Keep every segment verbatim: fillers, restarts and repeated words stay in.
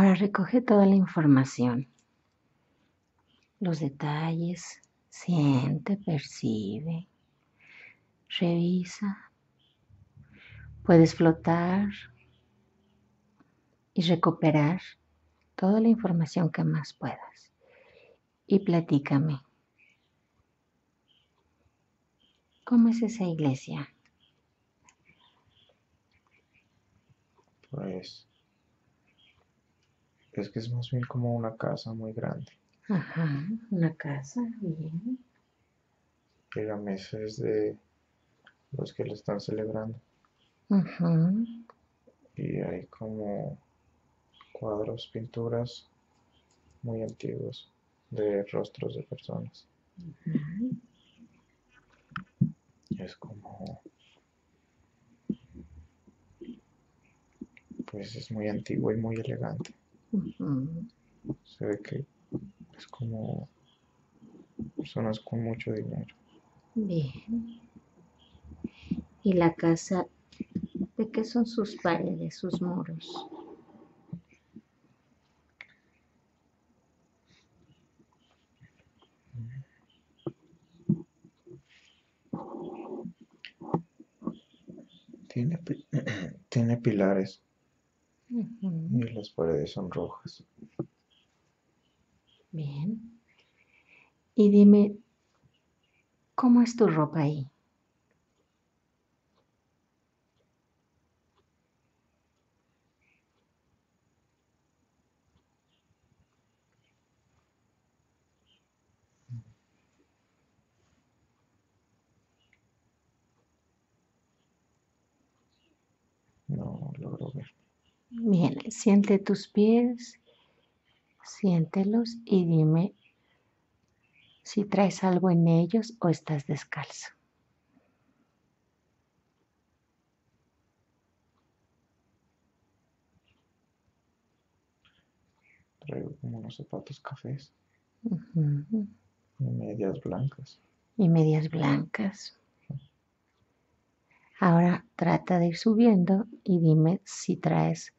Ahora recoge toda la información, los detalles, siente, percibe, revisa. Puedes flotar y recuperar toda la información que más puedas. Y platícame, ¿cómo es esa iglesia? Pues es que es más bien como una casa muy grande. Ajá, una casa, bien. Y la mesa es de los que lo están celebrando. Ujú, Y hay como cuadros, pinturas muy antiguos de rostros de personas. ujú, Es como, pues es muy antiguo y muy elegante. ujú. Se ve que es como personas con mucho dinero. Bien. ¿Y la casa, de qué son sus paredes, sus muros? Tiene, pi- tiene pilares y Ujú, las paredes son rojas. bien. Y dime, ¿cómo es tu ropa ahí? No logro ver. Bien, siente tus pies, siéntelos y dime si traes algo en ellos o estás descalzo. Traigo como unos zapatos cafés Ujú, y medias blancas. y medias blancas. Ahora trata de ir subiendo y dime si traes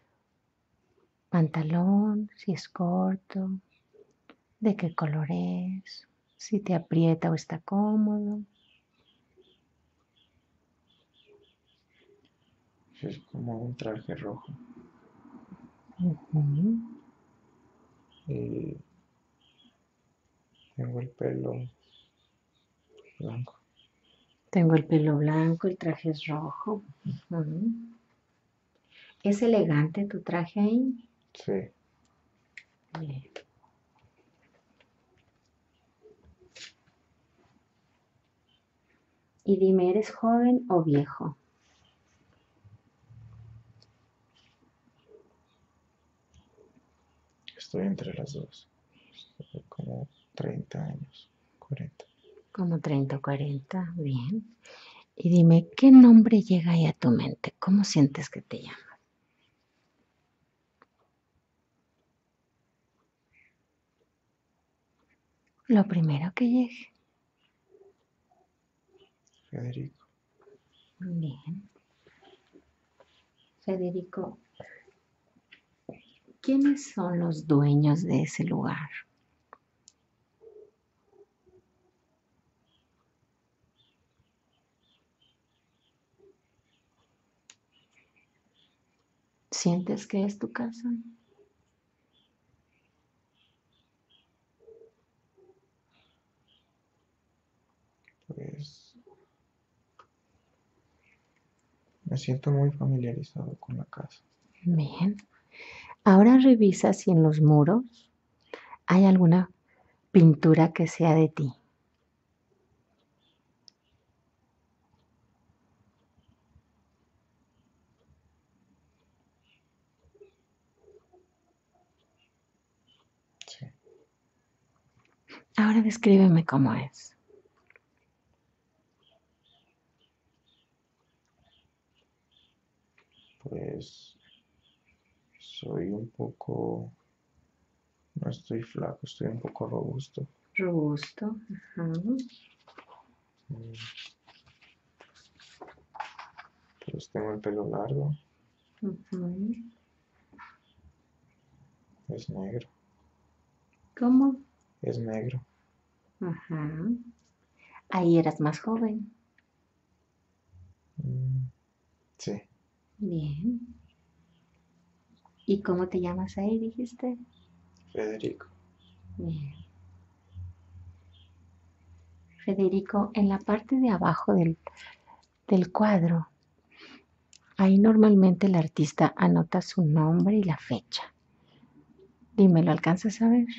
pantalón, si es corto, de qué color es, si te aprieta o está cómodo. Es como un traje rojo. Ujú. Y tengo el pelo blanco. Tengo el pelo blanco, el traje es rojo. Ujú. ¿Es elegante tu traje ahí? Sí, Bien. Y dime, ¿eres joven o viejo? estoy entre las dos. Estoy como treinta años, cuarenta. Como treinta o cuarenta, bien. Y dime, ¿qué nombre llega ahí a tu mente? ¿Cómo sientes que te llamas? Lo primero que llegue. Federico. Bien. Federico, ¿quiénes son los dueños de ese lugar? ¿Sientes que es tu casa? Pues me siento muy familiarizado con la casa. Bien. Ahora revisa si en los muros hay alguna pintura que sea de ti. Sí. Ahora descríbeme cómo es. Pues soy un poco, no estoy flaco, estoy un poco robusto. Robusto. Ajá. Mm, Pues tengo el pelo largo, Ujú. Es negro. ¿Cómo? Es negro. Ajá. Ahí eras más joven. Mm, sí. Bien. ¿Y cómo te llamas ahí, dijiste? Federico. Bien. Federico, en la parte de abajo del, del cuadro, ahí normalmente el artista anota su nombre y la fecha. Dime, ¿lo alcanzas a ver?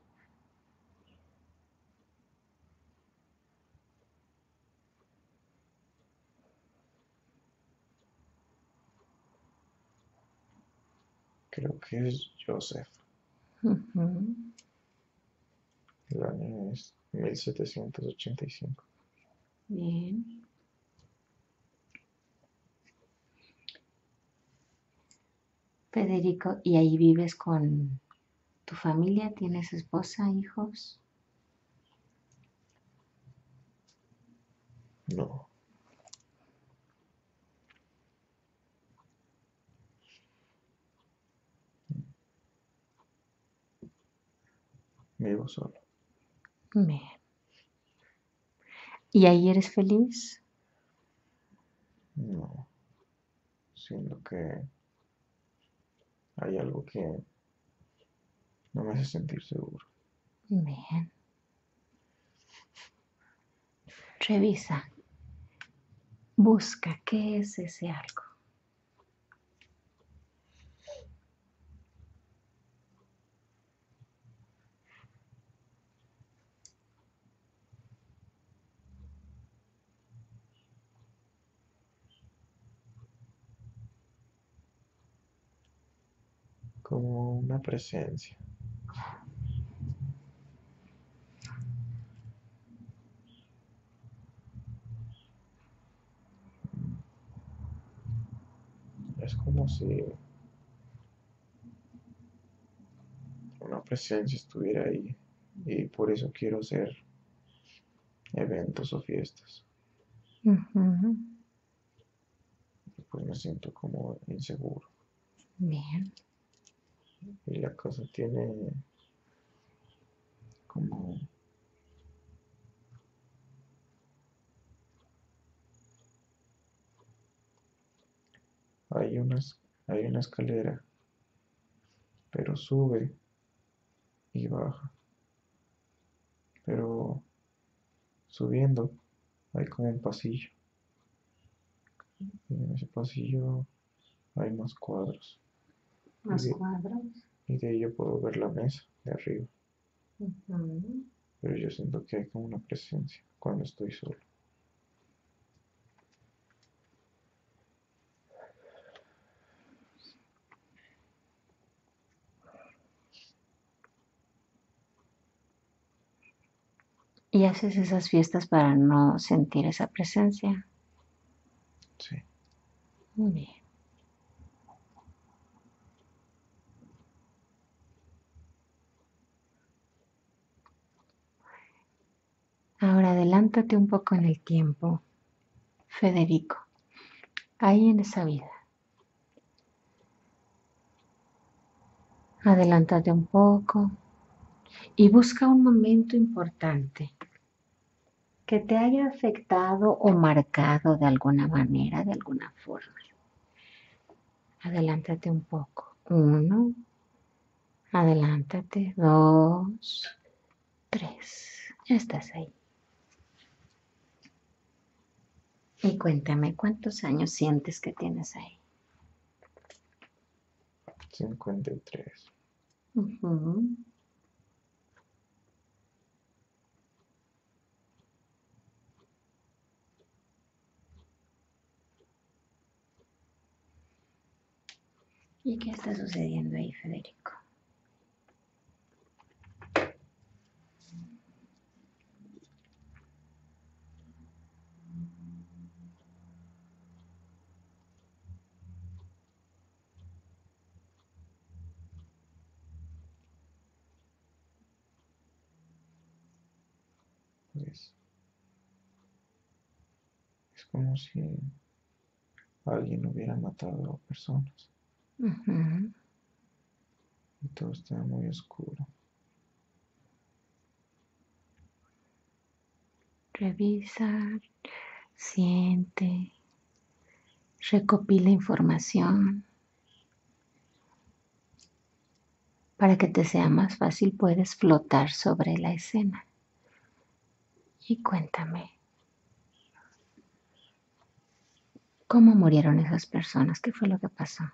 Creo que es Joseph. Ujú. El año es mil setecientos ochenta y cinco. Bien. Federico, ¿y ahí vives con tu familia? ¿Tienes esposa, hijos? No, vivo solo. Bien. ¿Y ahí eres feliz? No, siento que hay algo que no me hace sentir seguro. Bien. Revisa. Busca qué es ese algo. Como una presencia. Es como si una presencia estuviera ahí y por eso quiero hacer eventos o fiestas. Ujú. Pues me siento como inseguro. Bien. Y la casa tiene como hay unas hay una escalera, pero sube y baja. Pero subiendo hay como un pasillo. Y en ese pasillo hay más cuadros. Y Más de, cuadros. y de ahí yo puedo ver la mesa de arriba. Ujú. Pero yo siento que hay como una presencia cuando estoy solo. Y haces esas fiestas para no sentir esa presencia. Sí. Muy bien. Ahora adelántate un poco en el tiempo, Federico. Ahí en esa vida. Adelántate un poco y busca un momento importante que te haya afectado o marcado de alguna manera, de alguna forma. Adelántate un poco. Uno, adelántate. Dos, tres. Ya estás ahí. Y cuéntame, ¿cuántos años sientes que tienes ahí? cincuenta y tres. Ujú. ¿Y qué está sucediendo ahí, Federico? Pues es como si alguien hubiera matado a personas. Ujú. y todo está muy oscuro. Revisa, siente, recopila información. Para que te sea más fácil puedes flotar sobre la escena. Y cuéntame, ¿cómo murieron esas personas? ¿Qué fue lo que pasó?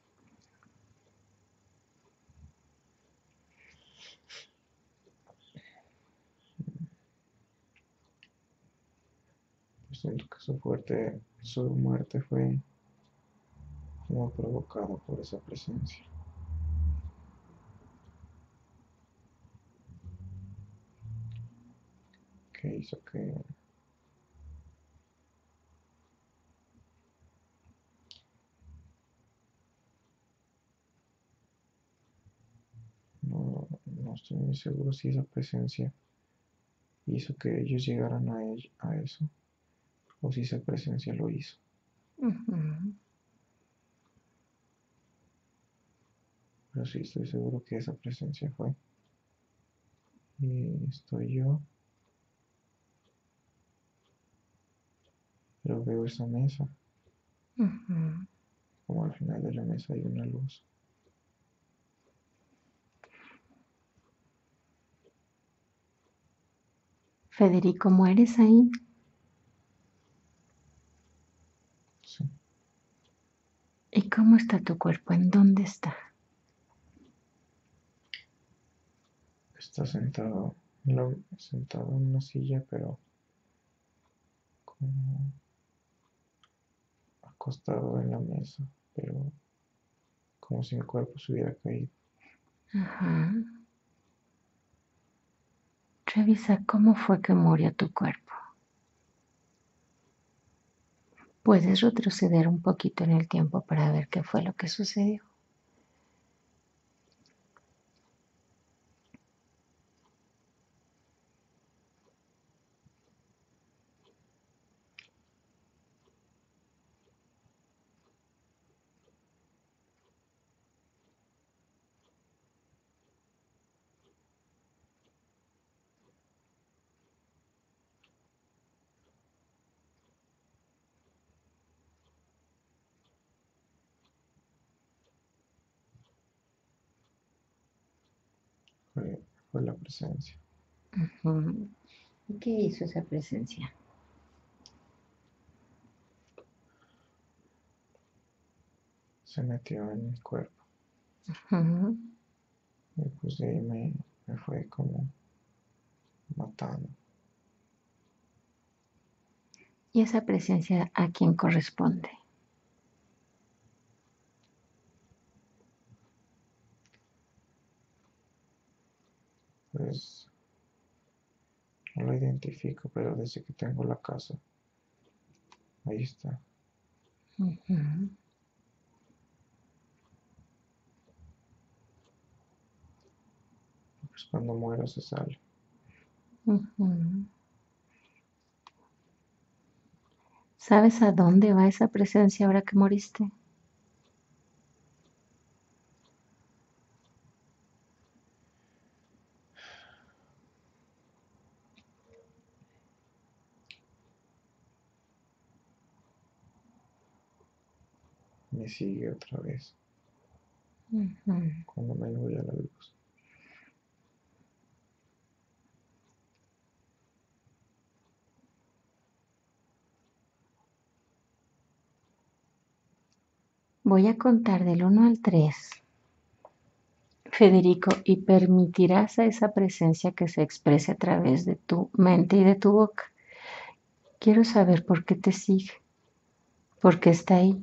Pues siento que su fuerte, su muerte fue como provocada por esa presencia que hizo que no, no estoy muy seguro si esa presencia hizo que ellos llegaran a, ello- a eso o si esa presencia lo hizo. Ujú. Pero sí estoy seguro que esa presencia fue. Y estoy yo, pero veo esa mesa. Ujú. Como al final de la mesa hay una luz. Federico, ¿mueres ahí? Sí, ¿Y cómo está tu cuerpo? ¿En dónde está? está sentado, en la- sentado en una silla, pero como acostado en la mesa, pero como si mi cuerpo se hubiera caído. Ajá. Revisa cómo fue que murió tu cuerpo. Puedes retroceder un poquito en el tiempo para ver qué fue lo que sucedió. Fue, fue la presencia. Ujú. ¿Y qué hizo esa presencia? Se metió en mi cuerpo. Ujú. Y pues de ahí me, me fue como matando. ¿Y esa presencia a quién corresponde? Pues no lo identifico, pero desde que tengo la casa, ahí está. Ujú. Pues cuando muero se sale. Ujú. ¿Sabes a dónde va esa presencia ahora que moriste? Me sigue otra vez Ujú. cuando me voy a la luz. Voy a contar del uno al tres, Federico, y permitirás a esa presencia que se exprese a través de tu mente y de tu boca. Quiero saber por qué te sigue, por qué está ahí.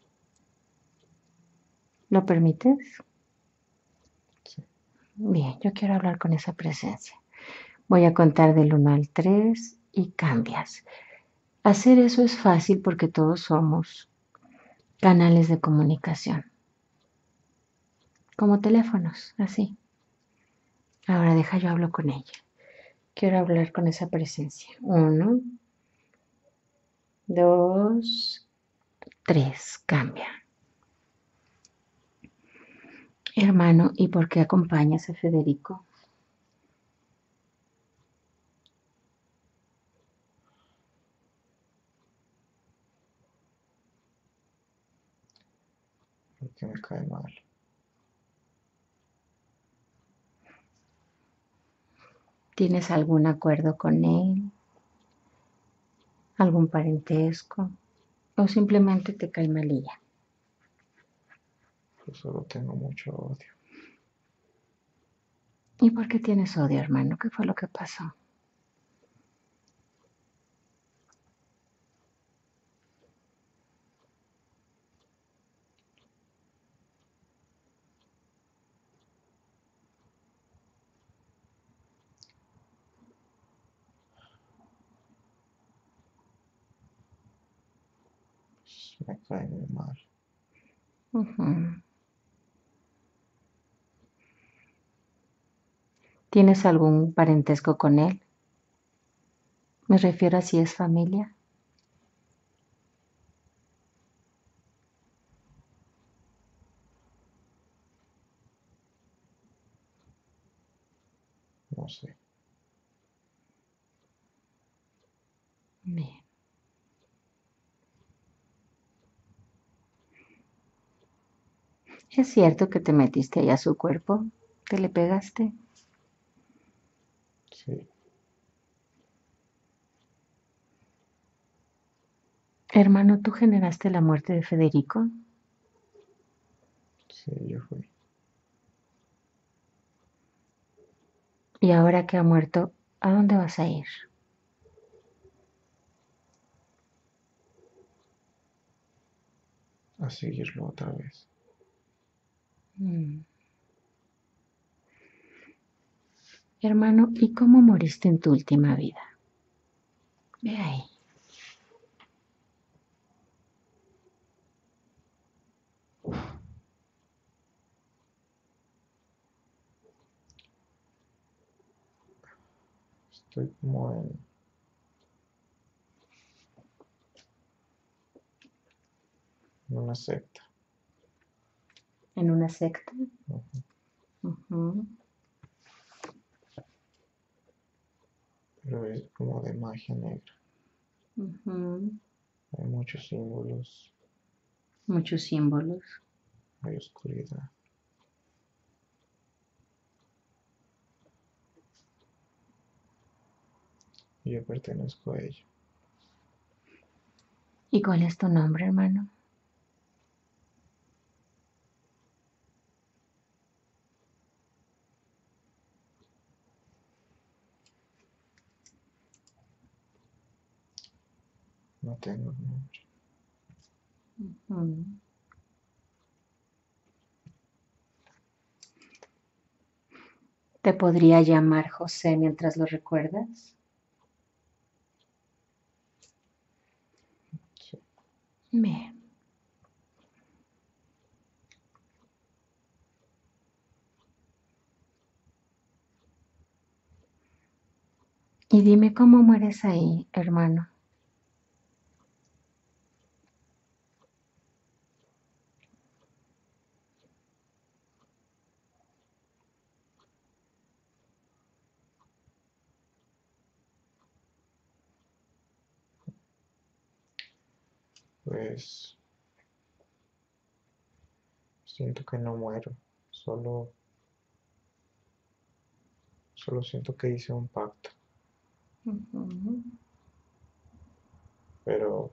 ¿Lo permites? Sí. Bien, yo quiero hablar con esa presencia. Voy a contar del uno al tres y cambias. Hacer eso es fácil porque todos somos canales de comunicación, como teléfonos, así. Ahora deja yo hablo con ella. Quiero hablar con esa presencia. Uno, dos, tres. Cambia. Hermano, ¿y por qué acompañas a Federico? Porque me cae mal. ¿Tienes algún acuerdo con él? ¿Algún parentesco? ¿O simplemente te cae malilla? Yo solo tengo mucho odio. ¿Y por qué tienes odio, hermano? ¿Qué fue lo que pasó? Pues me cae muy mal. Ujú. ¿Tienes algún parentesco con él? Me refiero a si es familia. No sé. Bien. ¿Es cierto que te metiste ahí a su cuerpo? ¿Te le pegaste? Sí, Hermano, ¿tú generaste la muerte de Federico? sí, yo fui. Y ahora que ha muerto, ¿a dónde vas a ir? A seguirlo otra vez. Mm. Hermano, ¿y cómo moriste en tu última vida? Ve ahí. Estoy como en, en una secta. ¿En una secta? Ujú. Ujú. Pero es como de magia negra. Ujú. Hay muchos símbolos, Muchos símbolos. hay oscuridad. Y yo pertenezco a ello. ¿Y cuál es tu nombre, hermano? No tengo nombre. Ujú. ¿Te podría llamar José mientras lo recuerdas? Sí. Bien. Y dime cómo mueres ahí, hermano. Pues siento que no muero. Solo, solo siento que hice un pacto. Ujú. Pero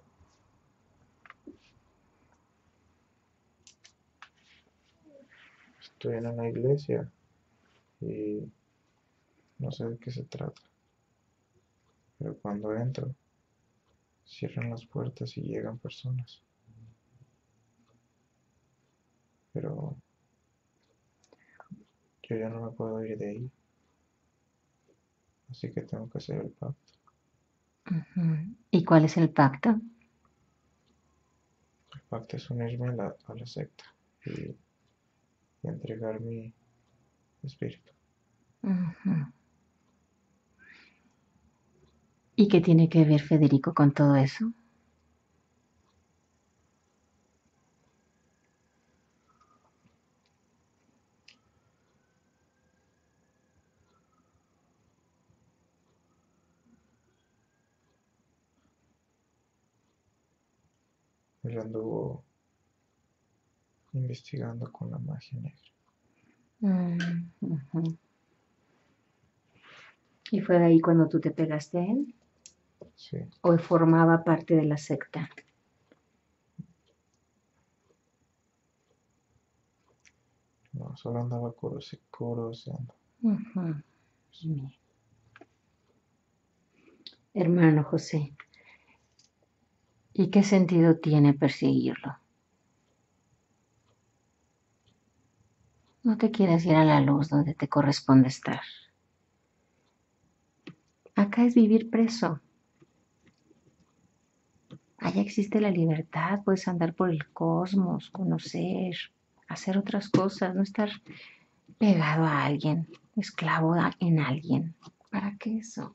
estoy en una iglesia y no sé de qué se trata. Pero cuando entro, cierran las puertas y llegan personas. Pero yo ya no me puedo ir de ahí. Así que tengo que hacer el pacto. Ujú. ¿Y cuál es el pacto? El pacto es unirme a la, a la secta y, y entregar mi espíritu. Ujú. ¿Y qué tiene que ver Federico con todo eso? él anduvo investigando con la magia negra. Mm, ujú. ¿Y fue de ahí cuando tú te pegaste a él? Sí, ¿O formaba parte de la secta? no, solo andaba curose- curioseando. Ujú. Bien. Hermano José, ¿y qué sentido tiene perseguirlo? No te quieres ir a la luz donde te corresponde estar. Acá es vivir preso. Allá existe la libertad, puedes andar por el cosmos, conocer, hacer otras cosas, no estar pegado a alguien, esclavo a- en alguien. ¿Para qué eso?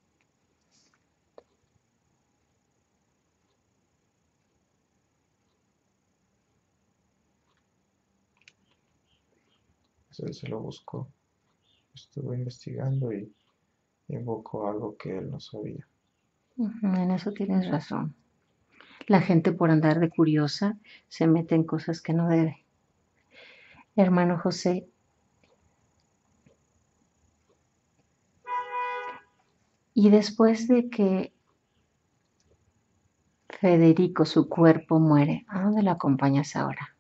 Él se lo buscó. Estuvo investigando y invocó algo que él no sabía. Ujú, en eso tienes razón. La gente por andar de curiosa se mete en cosas que no debe. Hermano José, y después de que Federico, su cuerpo, muere, ¿a dónde lo acompañas ahora?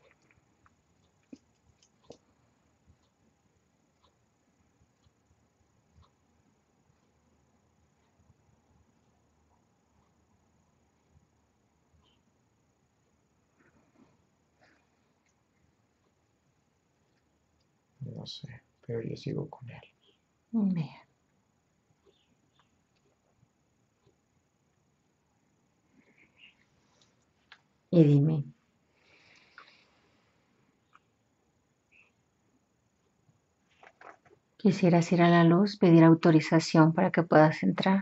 No sé, pero yo sigo con él. Bien. Y dime, quisieras ir a la luz, pedir autorización para que puedas entrar.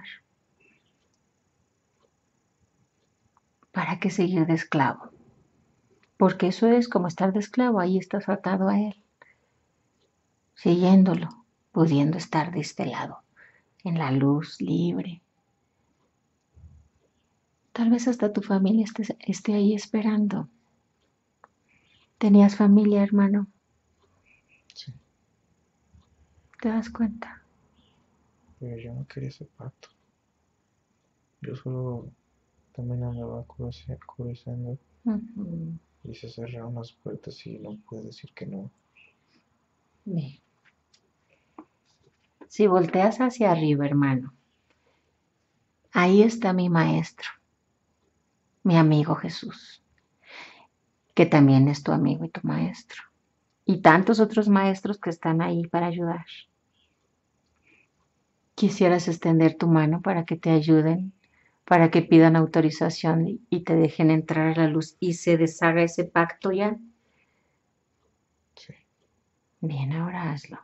¿Para qué seguir de esclavo? Porque eso es como estar de esclavo, ahí estás atado a él, siguiéndolo, pudiendo estar de este lado, en la luz, libre. Tal vez hasta tu familia esté, esté ahí esperando. ¿Tenías familia, hermano? Sí, ¿Te das cuenta? pero yo no quería ese pacto. Yo solo también andaba curiosi- curioseando Ujú. y se cerraron las puertas y no pude decir que no. Bien. Si volteas hacia arriba, hermano, ahí está mi maestro, mi amigo Jesús, que también es tu amigo y tu maestro. Y tantos otros maestros que están ahí para ayudar. Quisieras extender tu mano para que te ayuden, para que pidan autorización y te dejen entrar a la luz y se deshaga ese pacto ya. Sí, Bien, ahora hazlo.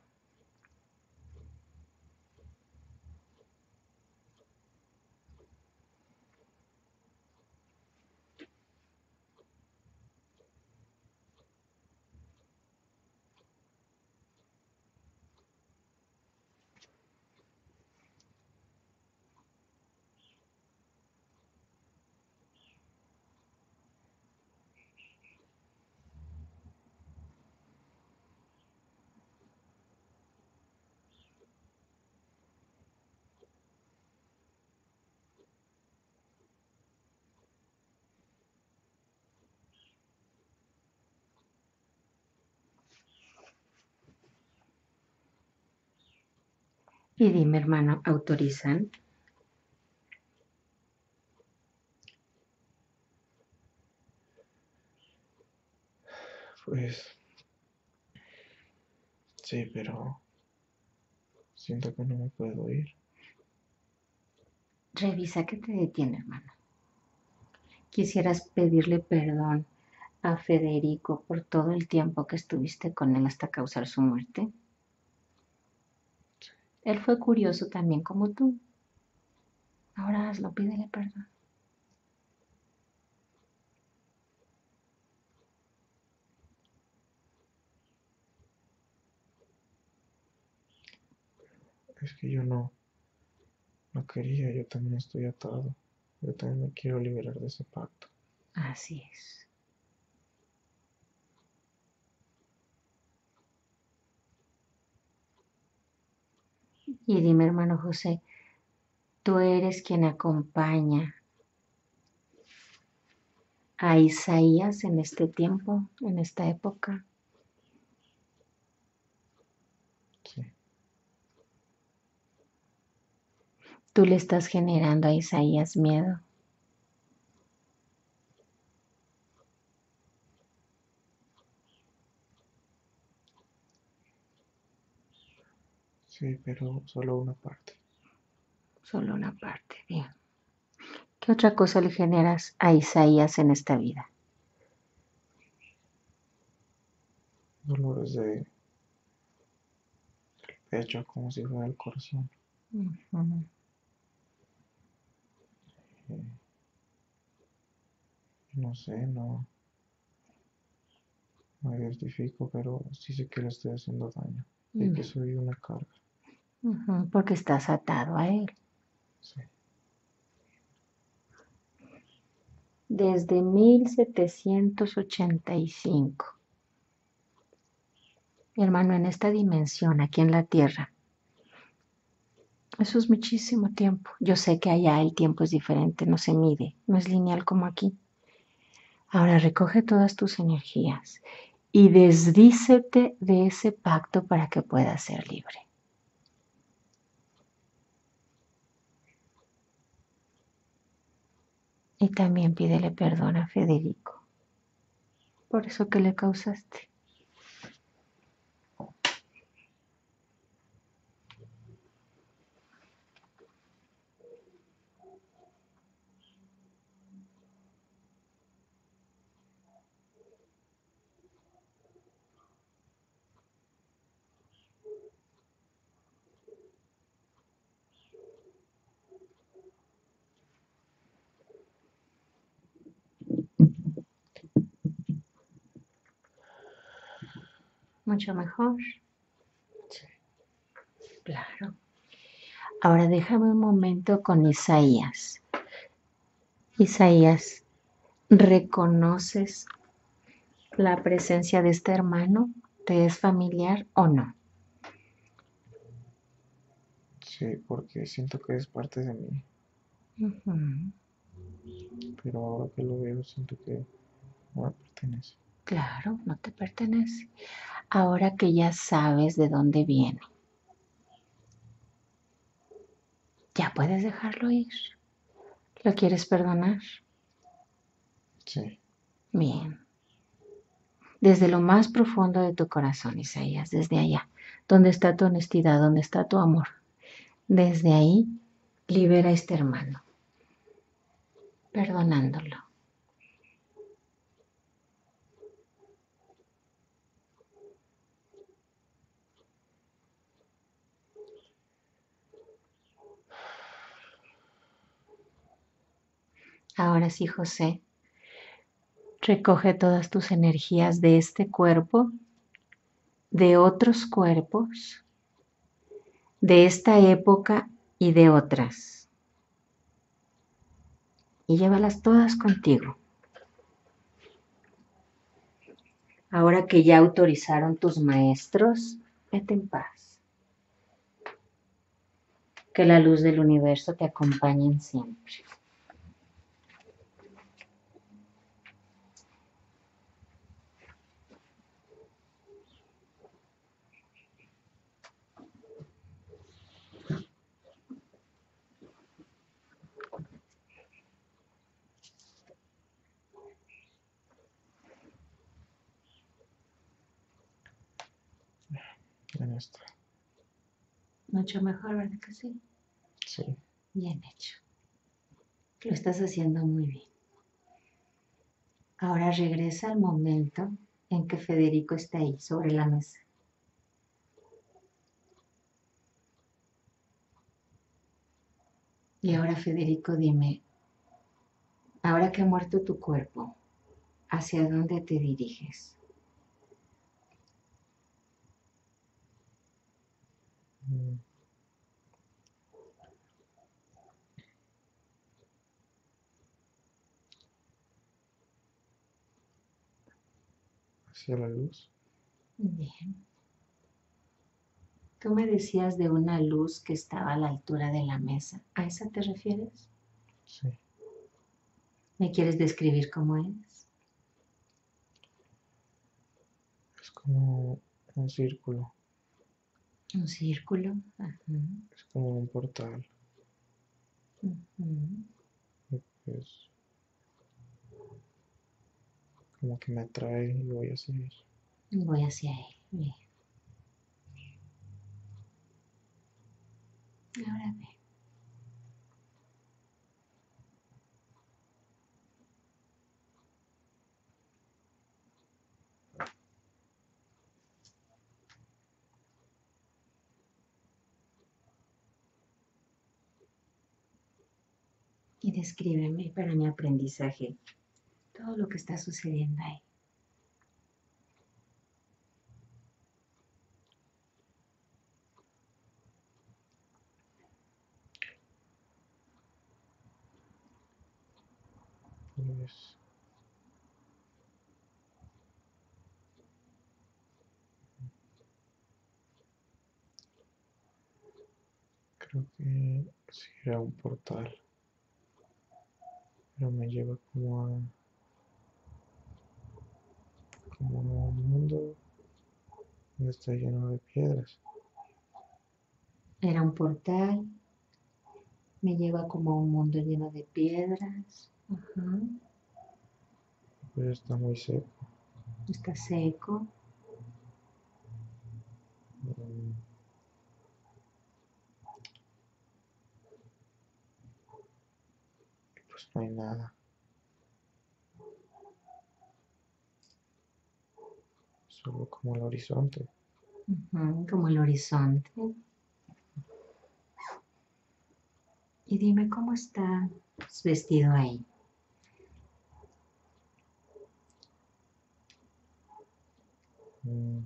Y dime, hermano, ¿autorizan? pues sí, pero siento que no me puedo ir. Revisa qué te detiene, hermano. Quisieras pedirle perdón a Federico por todo el tiempo que estuviste con él hasta causar su muerte. Él fue curioso también como tú. Ahora hazlo, pídele perdón. Es que yo no, no quería, yo también estoy atado. Yo también me quiero liberar de ese pacto. Así es. Y dime, hermano José, tú eres quien acompaña a Isaías en este tiempo, en esta época. Sí, Tú le estás generando a Isaías miedo. sí, pero solo una parte. Solo una parte, bien. ¿Qué otra cosa le generas a Isaías en esta vida? Dolores de pecho como si fuera el corazón. Ujú. Eh, no sé, no, no identifico, pero sí sé que le estoy haciendo daño y que Mm, soy una carga. ujú, porque estás atado a él. Sí, Desde mil setecientos ochenta y cinco, hermano, en esta dimensión, aquí en la Tierra. Eso es muchísimo tiempo. Yo sé que allá el tiempo es diferente, no se mide, no es lineal como aquí. Ahora recoge todas tus energías y desdícete de ese pacto para que puedas ser libre. Y también pídele perdón a Federico por eso que le causaste. Mucho mejor. sí. Claro. Ahora déjame un momento con Isaías. Isaías, ¿reconoces la presencia de este hermano? ¿Te es familiar o no? Sí, porque siento que es parte de mí, Ujú. pero ahora que lo veo siento que no me pertenece. Claro, no te pertenece. Ahora que ya sabes de dónde viene, ya puedes dejarlo ir. ¿Lo quieres perdonar? Sí, Bien. Desde lo más profundo de tu corazón, Isaías, desde allá, donde está tu honestidad, donde está tu amor, desde ahí, libera a este hermano, perdonándolo. Ahora sí, José, recoge todas tus energías de este cuerpo, de otros cuerpos, de esta época y de otras, y llévalas todas contigo. Ahora que ya autorizaron tus maestros, vete en paz. Que la luz del universo te acompañe siempre. en esta. Mucho mejor, ¿verdad que sí? Sí, Bien hecho. Lo estás haciendo muy bien. Ahora regresa al momento en que Federico está ahí sobre la mesa. Y ahora, Federico, dime, ahora que ha muerto tu cuerpo, ¿hacia dónde te diriges? mm, hacia la luz. Bien. Tú me decías de una luz que estaba a la altura de la mesa. ¿A esa te refieres? Sí, ¿Me quieres describir cómo es? es como un círculo, Un círculo. Ajá. es como un portal. Ujú. Y pues como que me atrae y voy a seguir. Voy hacia él. Bien. Ahora ve. Y descríbeme para mi aprendizaje todo lo que está sucediendo ahí. Pues creo que sí era un portal, pero me lleva como a, como a un mundo donde está lleno de piedras. Era un portal. Me lleva como a un mundo lleno de piedras. Ajá. Pues está muy seco. Está seco. Mm, pues no hay nada, solo como el horizonte. Ujú, como el horizonte. Y dime cómo estás vestido ahí. Mm,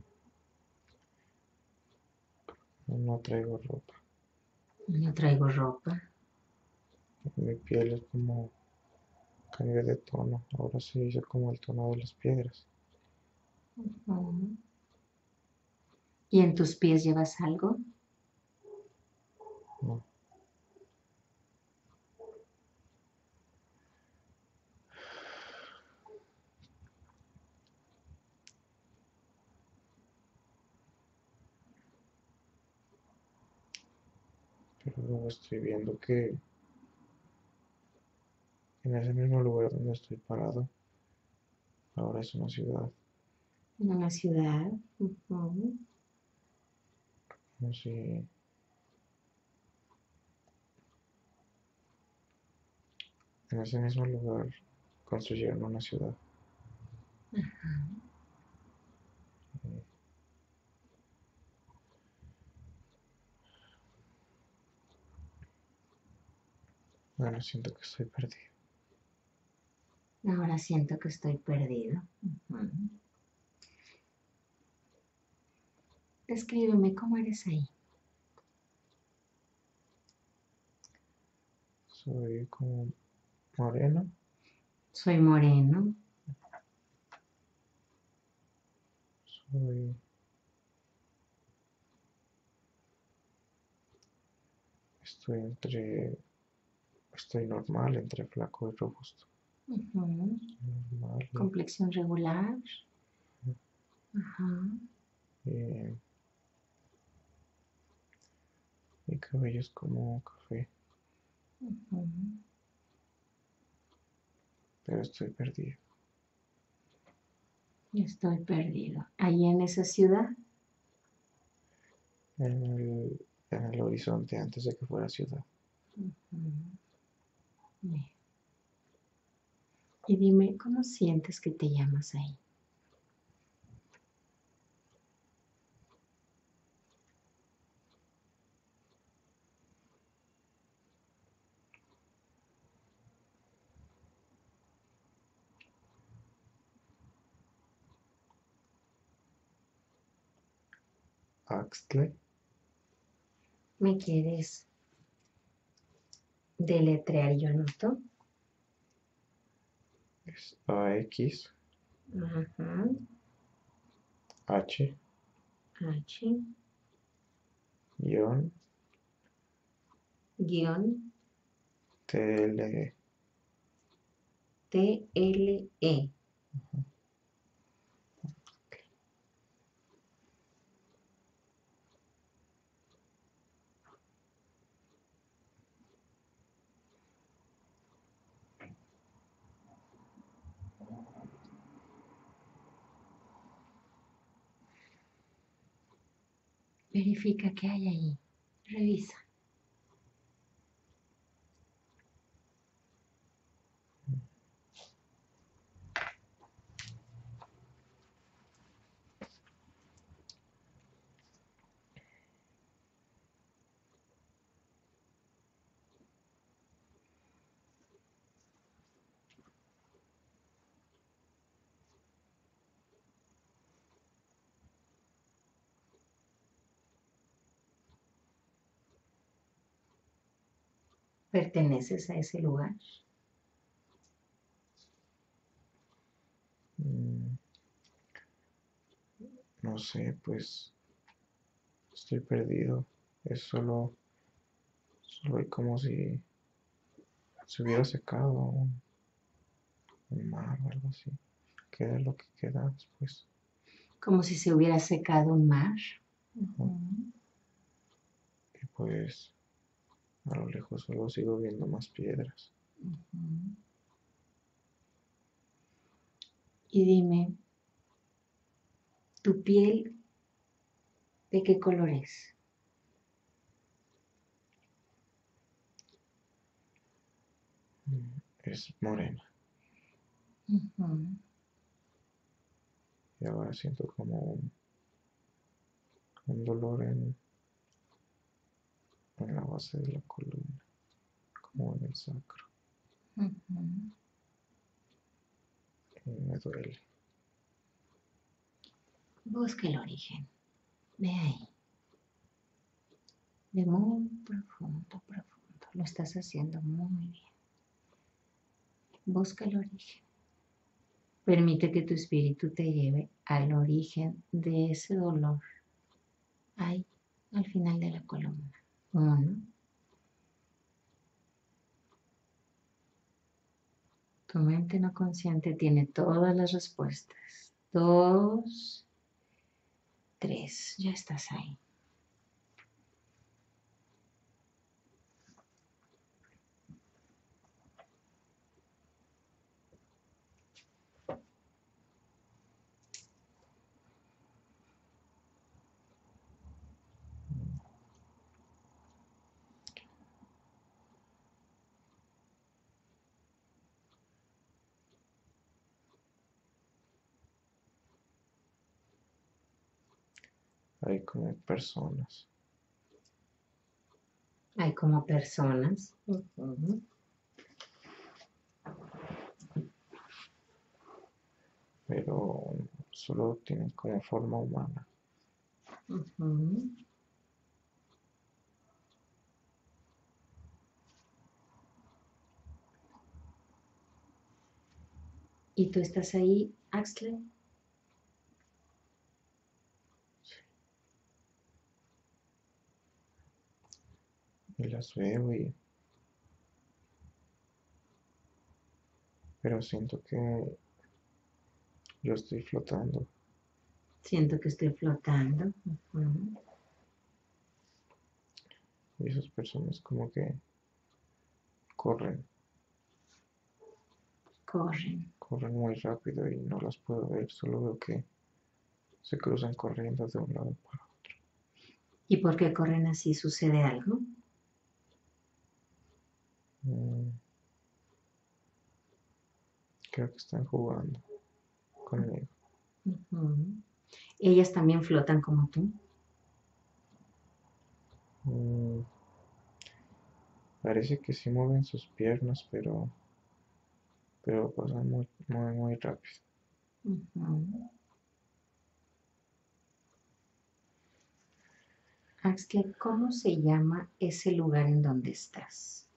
no traigo ropa. No traigo ropa. Mi piel es como cambia de tono. Ahora se hizo como el tono de las piedras. Ujú. ¿Y en tus pies llevas algo? No, pero luego estoy viendo que en ese mismo lugar donde estoy parado, ahora es una ciudad. En una ciudad. Ujú. Como si en ese mismo lugar construyeron una ciudad. Ajá. Eh, Bueno, siento que estoy perdido. Ahora siento que estoy perdido. Ujú. Descríbeme cómo eres ahí. Soy como moreno, Soy moreno. soy, estoy entre, estoy normal, entre flaco y robusto. Ujú. Normal y, Complexión regular. Ajá. y mi cabello es como café, Ujú. pero estoy perdido. Estoy perdido. Ahí en esa ciudad. En el, en el horizonte antes de que fuera ciudad. Ujú. Bien. Y dime, ¿cómo sientes que te llamas ahí? Axtle ¿Me quieres deletrear y yo anoto? es A X Ajá. H, H, guión, guión, T, L, E. T, L, E. Verifica qué hay ahí. Revisa. ¿Perteneces a ese lugar? Mm, no sé, pues estoy perdido. Es solo, solo hay como si se hubiera secado un, un mar o algo así. Queda lo que queda después. Como si se hubiera secado un mar. Ujú. Y pues a lo lejos solo sigo viendo más piedras. Ujú. Y dime, ¿tu piel de qué color es? Mm, Es morena. Ujú. Y ahora siento como un, un dolor en, en la base de la columna, como en el sacro. Ujú. Y me duele. Busca el origen. Ve ahí. De muy profundo, profundo. Lo estás haciendo muy bien. Busca el origen. Permite que tu espíritu te lleve al origen de ese dolor. Ahí, al final de la columna. Uno. Tu mente no consciente tiene todas las respuestas. Dos. Tres. Ya estás ahí. Hay como personas, Hay como personas. Ujú. pero solo tienen como forma humana. Ujú. ¿Y tú estás ahí, Axel? Y las veo y... Pero siento que yo estoy flotando. Siento que estoy flotando. Ujú. Y esas personas como que corren, Corren. corren muy rápido y no las puedo ver. Solo veo que se cruzan corriendo de un lado para otro. ¿Y por qué corren así? ¿Sucede algo? Mm, creo que están jugando conmigo. Ujú. Ellas también flotan como tú. Mm, parece que sí mueven sus piernas, pero, pero pasan muy, muy, muy rápido. Ujú. Axel, ¿cómo se llama ese lugar en donde estás?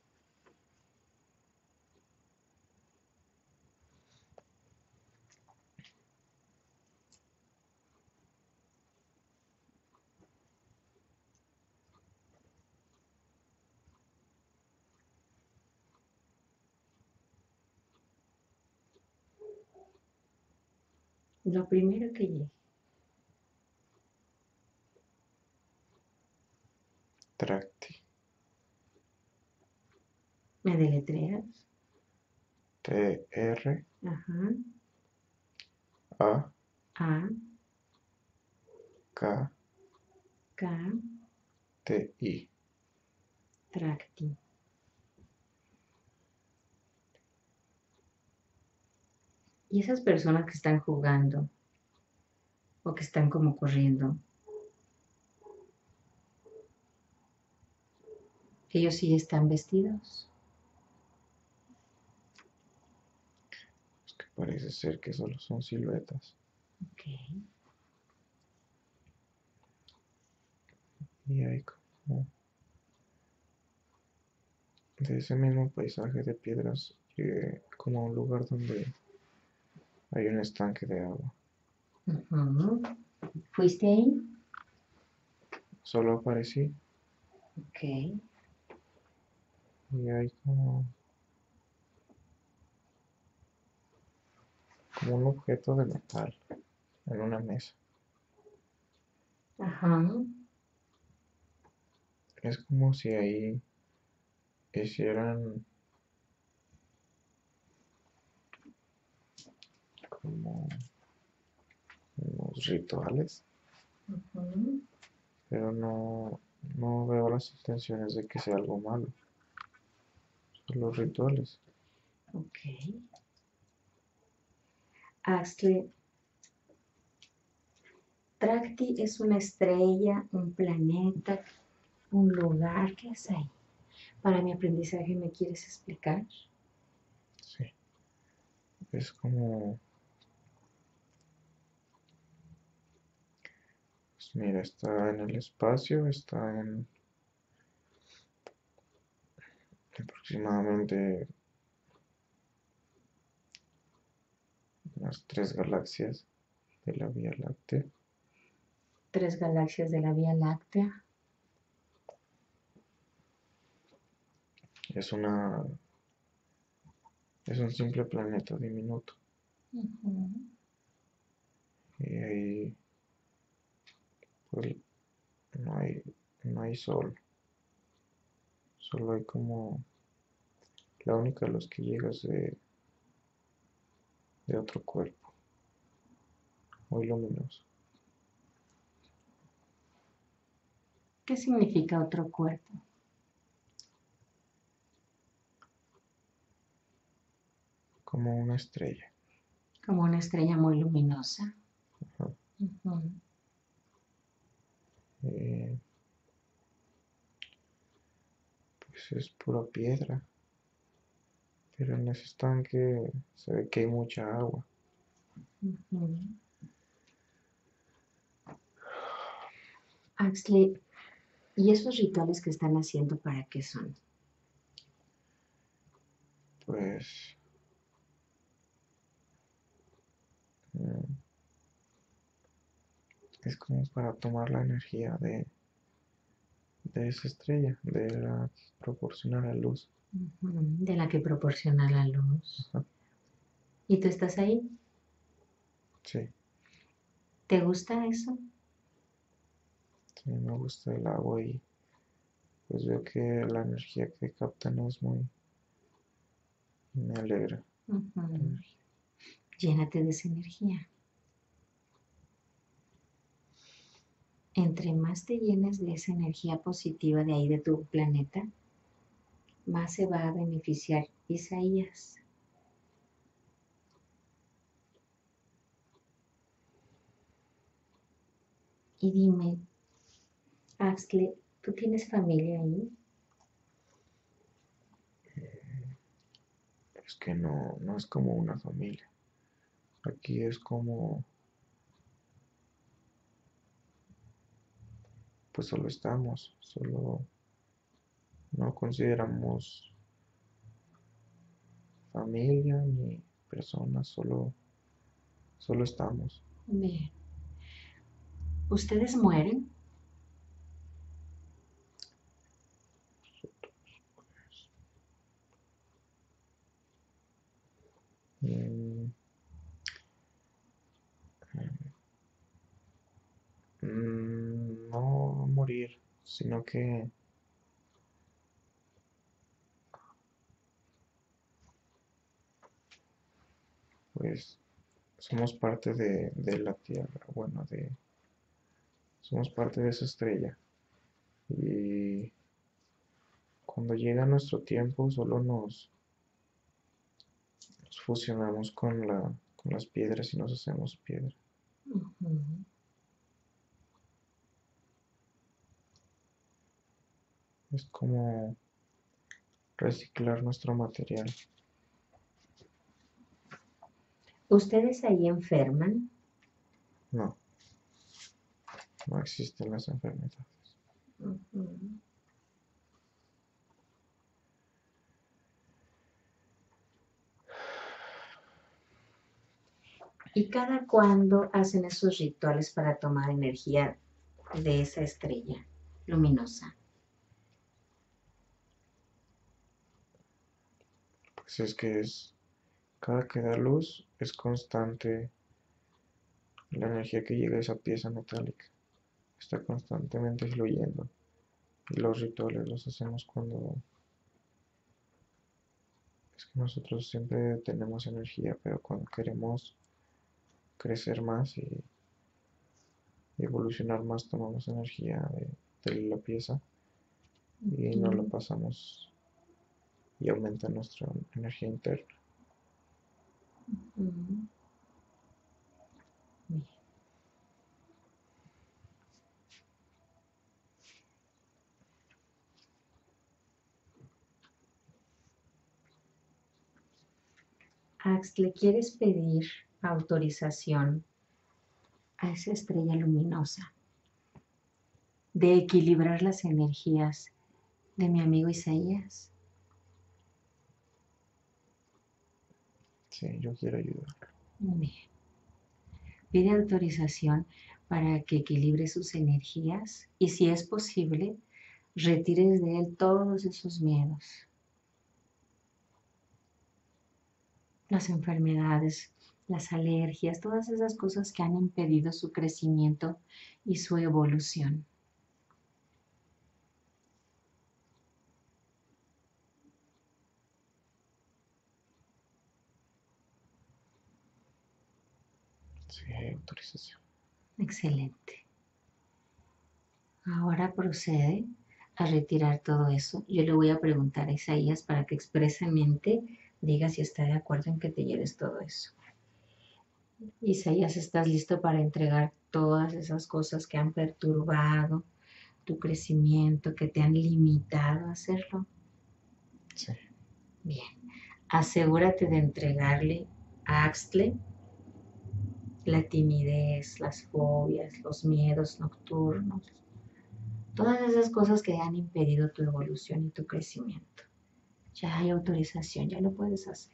Lo primero que llegue. Trakti. ¿Me deletreas? T R Ajá. A A, K K, T I. Trakti. Y esas personas que están jugando o que están como corriendo, ellos sí están vestidos. Es que parece ser que solo son siluetas. Ok. Y hay como de ese mismo paisaje de piedras, llegué como a un lugar donde hay un estanque de agua. Ujú. ¿Fuiste ahí? Solo aparecí Ok. y hay como, como un objeto de metal en una mesa. Ajá. Es como si ahí hicieran como unos rituales, Ujú. pero no, no veo las intenciones de que sea algo malo. Son los rituales. Ok. Axle, Trakti es una estrella, un planeta, un lugar. ¿Qué es ahí? Para mi aprendizaje, ¿me quieres explicar? Sí, es como, pues mira, está en el espacio, está en aproximadamente unas tres galaxias de la Vía Láctea. Tres galaxias de la Vía Láctea. Es una, es un simple planeta diminuto. Ujú. Y ahí pues no hay, no hay sol. Solo hay como la única luz que llega es de, de otro cuerpo, muy luminoso. ¿Qué significa otro cuerpo? Como una estrella. Como una estrella muy luminosa. Ajá. Ujú. Eh, pues es pura piedra, pero en ese estanque se ve que hay mucha agua. Ujú. Axley, ¿y esos rituales que están haciendo para qué son? Pues mm, es como para tomar la energía de, de esa estrella, de la que proporciona la luz. Ujú. De la que proporciona la luz. Ajá. ¿Y tú estás ahí? Sí, ¿Te gusta eso? sí, me gusta el agua y pues veo que la energía que captan es muy, me alegra la Ujú. energía. Llénate de esa energía. Entre más te llenes de esa energía positiva de ahí de tu planeta, más se va a beneficiar Isaías. Y dime, Axle, ¿tú tienes familia ahí? Es que no, no es como una familia. Aquí es como, pues solo estamos, solo no consideramos familia ni personas, solo, solo estamos. Bien. ¿Ustedes mueren? Mm, morir, sino que pues somos parte de, de la Tierra, bueno, de, somos parte de esa estrella. Y cuando llega nuestro tiempo, solo nos, nos fusionamos con la, con las piedras y nos hacemos piedra. Ujú. Es como reciclar nuestro material. ¿Ustedes ahí enferman? No, no existen las enfermedades. Ujú. ¿Y cada cuándo hacen esos rituales para tomar energía de esa estrella luminosa? Pues es que es, cada que da luz es constante la energía que llega a esa pieza metálica. Está constantemente fluyendo. Y los rituales los hacemos cuando es que nosotros siempre tenemos energía, pero cuando queremos crecer más y evolucionar más, tomamos energía de, de la pieza y nos la Ujú. pasamos y aumenta nuestra energía interna. Ujú. Bien. Ax, ¿le quieres pedir autorización a esa estrella luminosa de equilibrar las energías de mi amigo Isaías? Sí, yo quiero ayudar. Bien. Pide autorización para que equilibre sus energías y, si es posible, retires de él todos esos miedos, las enfermedades, las alergias, todas esas cosas que han impedido su crecimiento y su evolución. Sí, hay autorización. Excelente. Ahora procede a retirar todo eso. Yo le voy a preguntar a Isaías para que expresamente diga si está de acuerdo en que te lleves todo eso. Isaías, ¿estás listo para entregar todas esas cosas que han perturbado tu crecimiento, que te han limitado a hacerlo? Sí. Bien. Asegúrate de entregarle a Axtle la timidez, las fobias, los miedos nocturnos, todas esas cosas que han impedido tu evolución y tu crecimiento. Ya hay autorización, ya lo puedes hacer.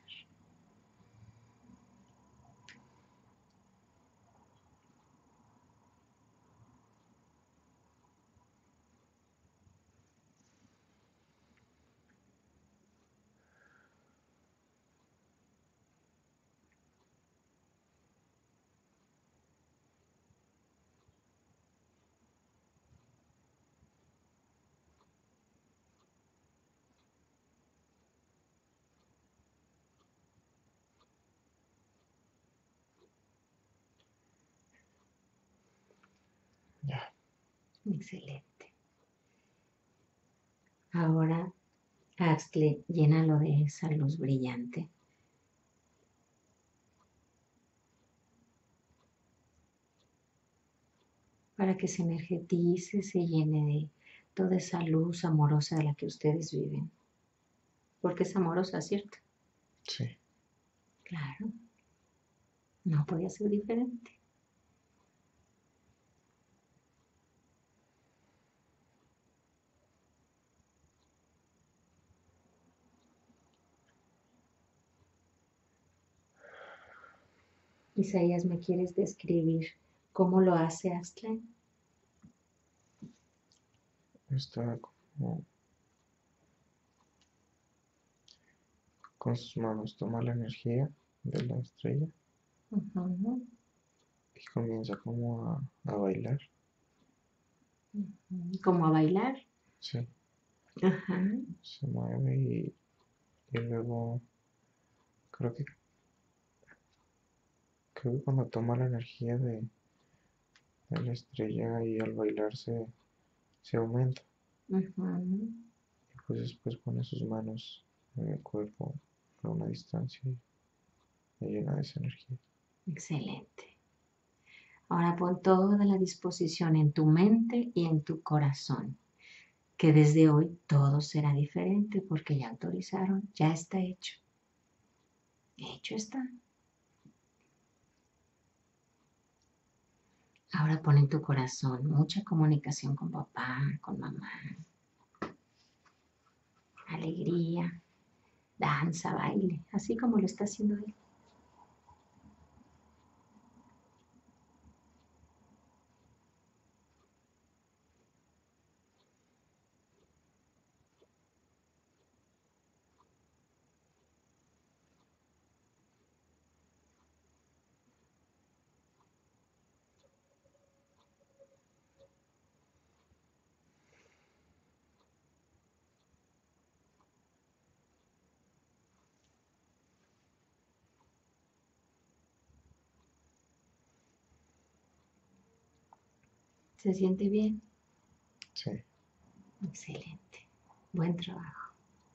Ya. Excelente. Ahora, Axtle, llénalo de esa luz brillante. Para que se energetice, se llene de toda esa luz amorosa de la que ustedes viven. Porque es amorosa, ¿cierto? Sí. Claro. No podía ser diferente. Isaías, ¿me quieres describir cómo lo hace Axtle? Está como con sus manos toma la energía de la estrella Uh-huh. y comienza como a, a bailar. Como a bailar. Sí, Ajá. se mueve y, y luego creo que creo que cuando toma la energía de, de la estrella y al bailar se, se aumenta. Ujú. Y pues después pone sus manos en el cuerpo a una distancia y me llena de esa energía. Excelente. Ahora pon toda la disposición en tu mente y en tu corazón, que desde hoy todo será diferente porque ya autorizaron, ya está hecho. Hecho está. Ahora pon en tu corazón mucha comunicación con papá, con mamá, alegría, danza, baile, así como lo está haciendo él. ¿Se siente bien? Sí, Excelente. Buen trabajo.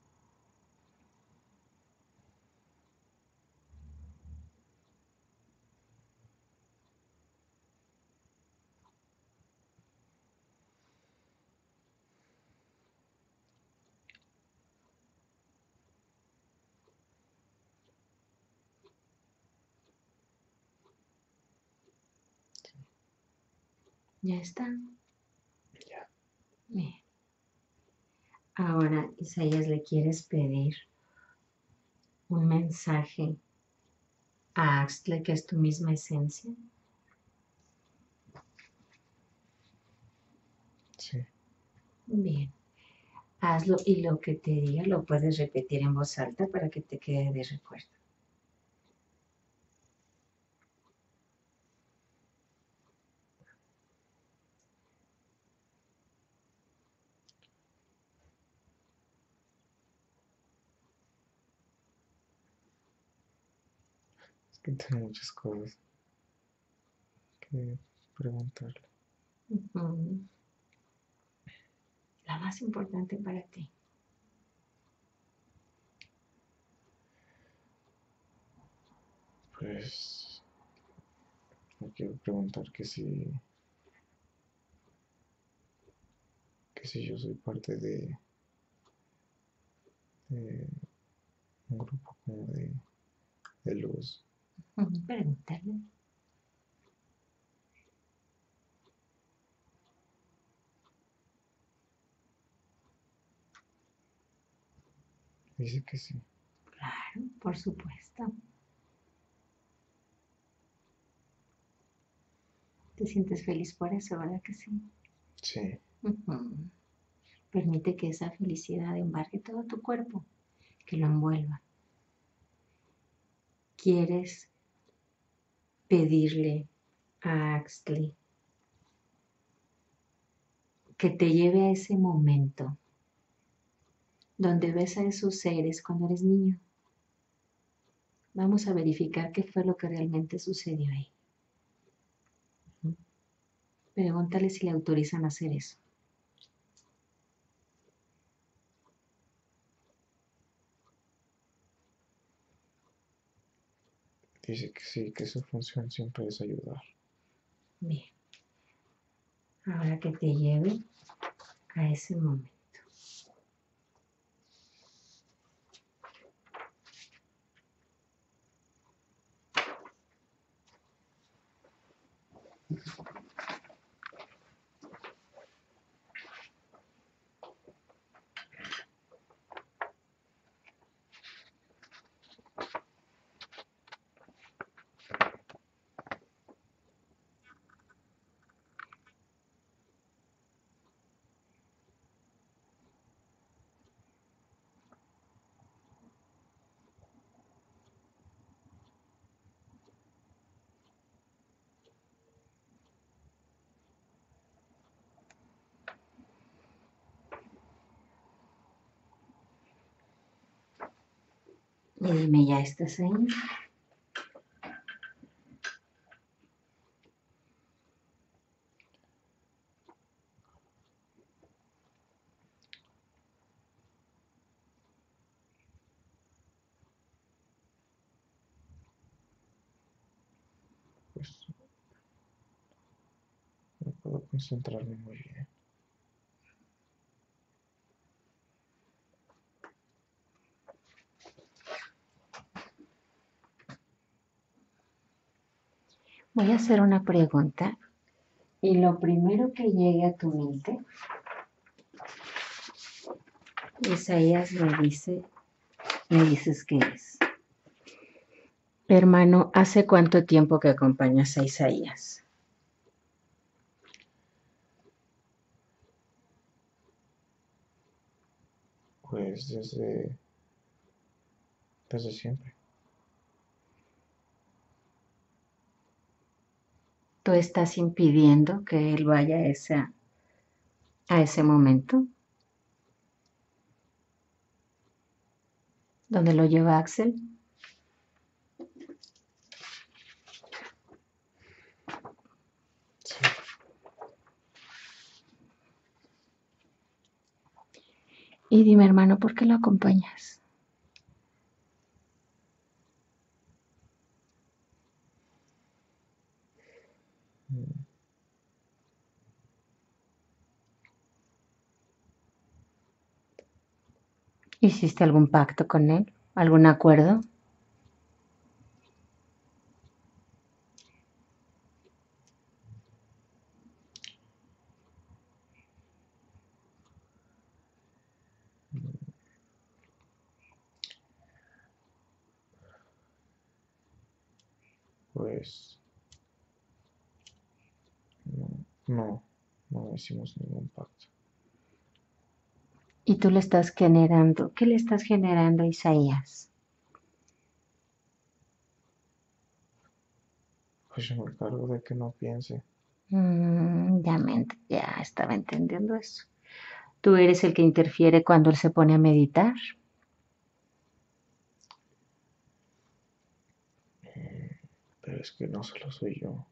¿Ya está? ya. Bien. Ahora, Isaías, ¿le quieres pedir un mensaje a Axtle, que es tu misma esencia? Sí, Bien. Hazlo y lo que te diga lo puedes repetir en voz alta para que te quede de recuerdo. es que tengo muchas cosas que preguntarle. Ujú. La más importante para ti. Pues me quiero preguntar que si, que si yo soy parte de, de un grupo como de, de luz. Ujú. Pregúntale. Dice que sí. Claro, por supuesto. ¿Te sientes feliz por eso, verdad que sí? Sí, Ujú. Permite que esa felicidad embargue todo tu cuerpo, que lo envuelva. ¿Quieres pedirle a Axley que te lleve a ese momento donde ves a esos seres cuando eres niño? Vamos a verificar qué fue lo que realmente sucedió ahí. Pregúntale si le autorizan a hacer eso. dice que sí, que su función siempre es ayudar. Bien, ahora que te lleve a ese momento. Y dime, ¿ya estás ahí? Pues no puedo concentrarme muy bien. Voy a hacer una pregunta y lo primero que llegue a tu mente, Isaías me dice, me dices qué es. Hermano, ¿hace cuánto tiempo que acompañas a Isaías? Pues desde, desde siempre. ¿Tú estás impidiendo que él vaya a ese, a ese momento donde lo lleva Axel? Sí. Y dime, hermano, ¿por qué lo acompañas? Mm, ¿Hiciste algún pacto con él? ¿Algún acuerdo? mm, Pues no, no, no hicimos ningún pacto. Y tú le estás generando, ¿qué le estás generando a Isaías? Pues yo me encargo de que no piense. Mm, ya, me, ent- ya estaba entendiendo eso. ¿Tú eres el que interfiere cuando él se pone a meditar? Mm, Pero es que no solo soy yo.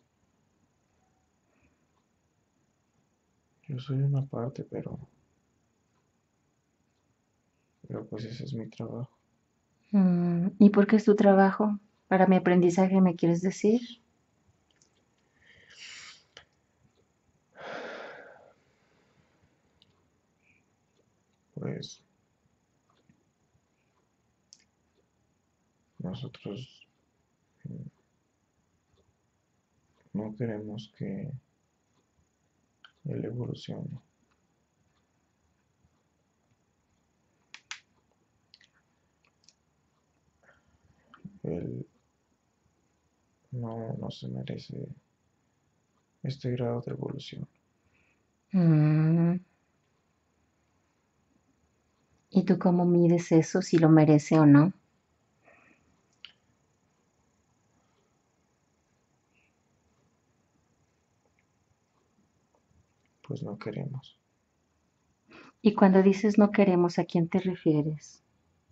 Yo soy una parte, pero, pero pues ese es mi trabajo. Mm, ¿y por qué es tu trabajo? Para mi aprendizaje, ¿me quieres decir? Pues nosotros mm, no queremos que él evolucione. Él no, no se merece este grado de evolución. Mm, ¿y tú cómo mides eso, si lo merece o no? Pues no queremos. Y cuando dices no queremos, ¿a quién te refieres?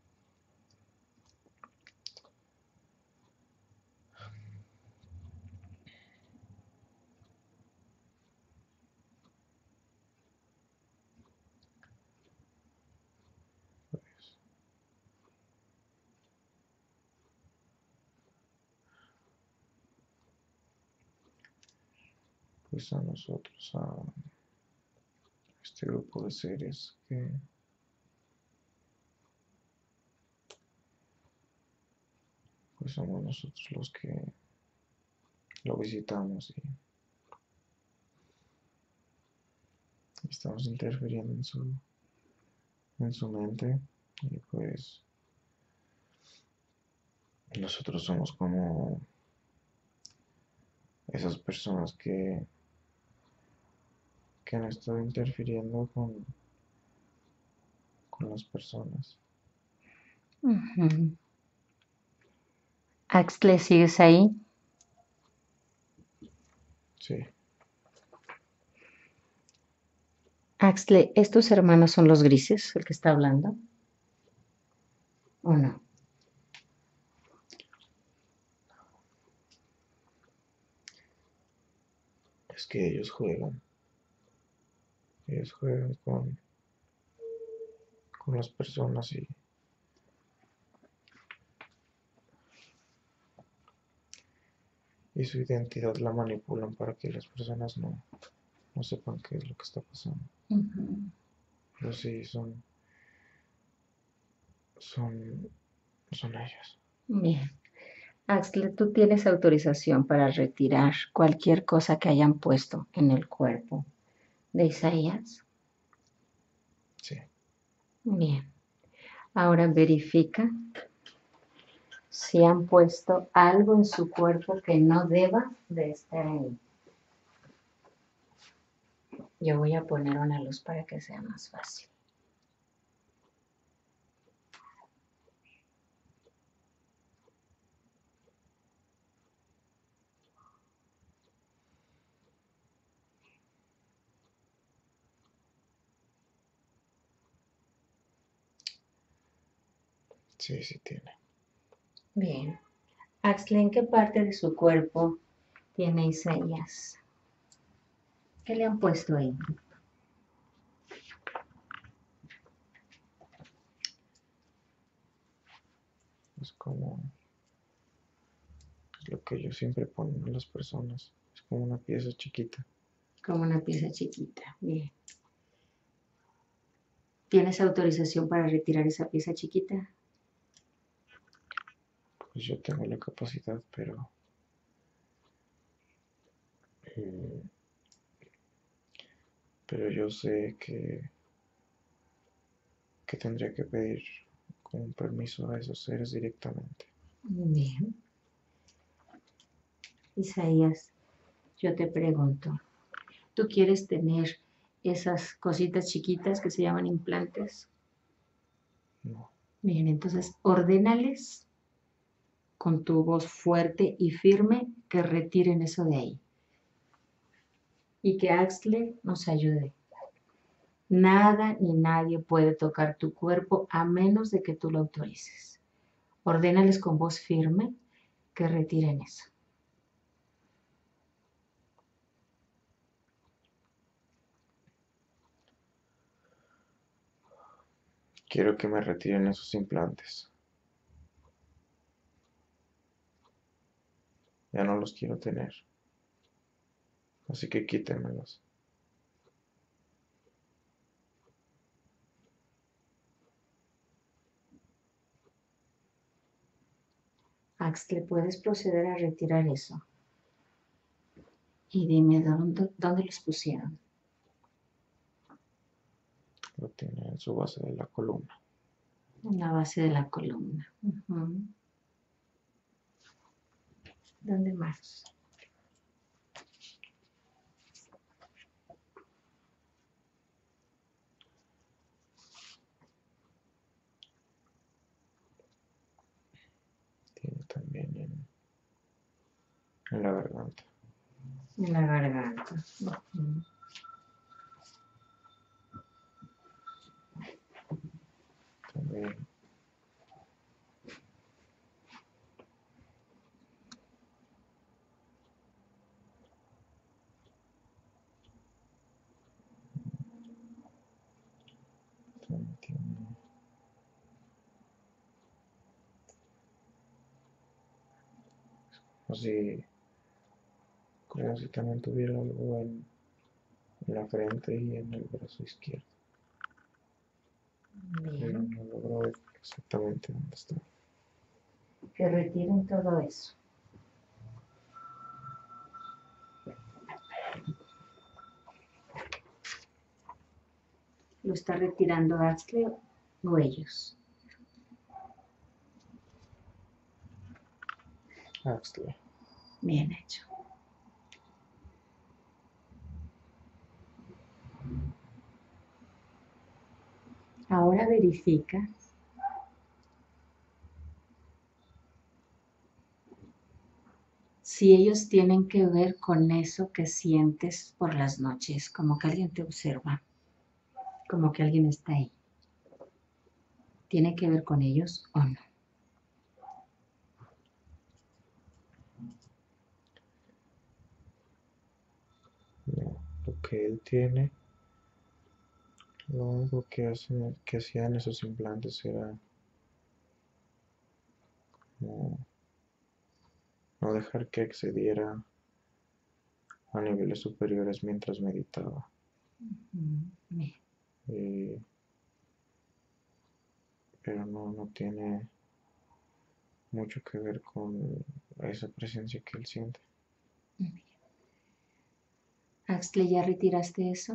Pues, pues a nosotros, a este grupo de seres que pues somos nosotros los que lo visitamos y estamos interfiriendo en su, en su mente y pues nosotros somos como esas personas que, que han estado interfiriendo con, con las personas. Ujú. Axle, ¿sigues ahí? Sí, Axle, ¿estos hermanos son los grises, el que está hablando? ¿O no? que ellos juegan. Ellos juegan con, con las personas y, y su identidad la manipulan para que las personas no, no sepan qué es lo que está pasando. Ujú. Pero sí, son, son, son ellos. Bien. Axel, tú tienes autorización para retirar cualquier cosa que hayan puesto en el cuerpo de Isaías. Sí. Bien. Ahora verifica si han puesto algo en su cuerpo que no deba de estar ahí. Yo voy a poner una luz para que sea más fácil. Sí, sí tiene. Bien. Axel, ¿en qué parte de su cuerpo tiene Isaías? ¿Qué le han puesto ahí? Es como es lo que ellos siempre ponen a las personas. Es como una pieza chiquita. Como una pieza chiquita. Bien. ¿Tienes autorización para retirar esa pieza chiquita? Pues yo tengo la capacidad, pero eh, pero yo sé que, que tendría que pedir un permiso a esos seres directamente. Bien. Isaías, yo te pregunto, ¿tú quieres tener esas cositas chiquitas que se llaman implantes? No, Bien, entonces ordénales con tu voz fuerte y firme que retiren eso de ahí. Y que Axle nos ayude. Nada ni nadie puede tocar tu cuerpo a menos de que tú lo autorices. Ordénales con voz firme que retiren eso. quiero que me retiren esos implantes. Ya no los quiero tener. Así que quítenmelos. Axle, ¿puedes proceder a retirar eso? Y dime dónde, dónde los pusieron. Lo tiene en su base de la columna. En la base de la columna. Uh-huh. ¿Dónde más? Tiene también en, en la garganta. En la garganta. Uh-huh. También también tiene como si, como si también tuviera algo en, en la frente y en el brazo izquierdo. Pero Bien. no logro ver exactamente dónde está. Que retiren todo eso. ¿Lo está retirando Axle o ellos? Axle. Bien hecho. Ahora verifica si ellos tienen que ver con eso que sientes por las noches, como que alguien te observa, como que alguien está ahí. ¿Tiene que ver con ellos o no? que él tiene, lo único que, hacen, que hacían esos implantes era como no dejar que excediera a niveles superiores mientras meditaba. Mm, bien. Eh, pero no, no tiene mucho que ver con esa presencia que él siente. Bien. Axle, ¿ya retiraste eso?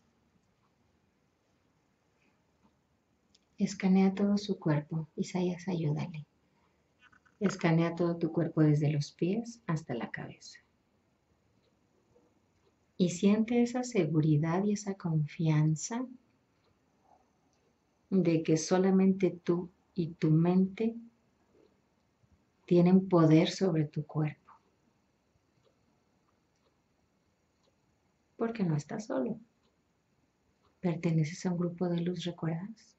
Escanea todo su cuerpo. Isaías, ayúdale. Escanea todo tu cuerpo desde los pies hasta la cabeza. Y siente esa seguridad y esa confianza de que solamente tú y tu mente tienen poder sobre tu cuerpo. Porque no estás solo. Perteneces a un grupo de luz, ¿recuerdas?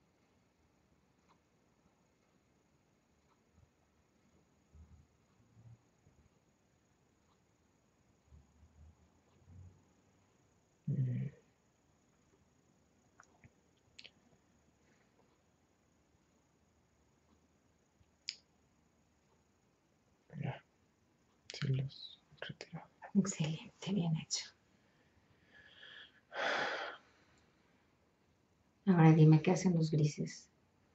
Eh, ya, sí los he retirado. Excelente, bien hecho. Ahora dime, ¿qué hacen los grises?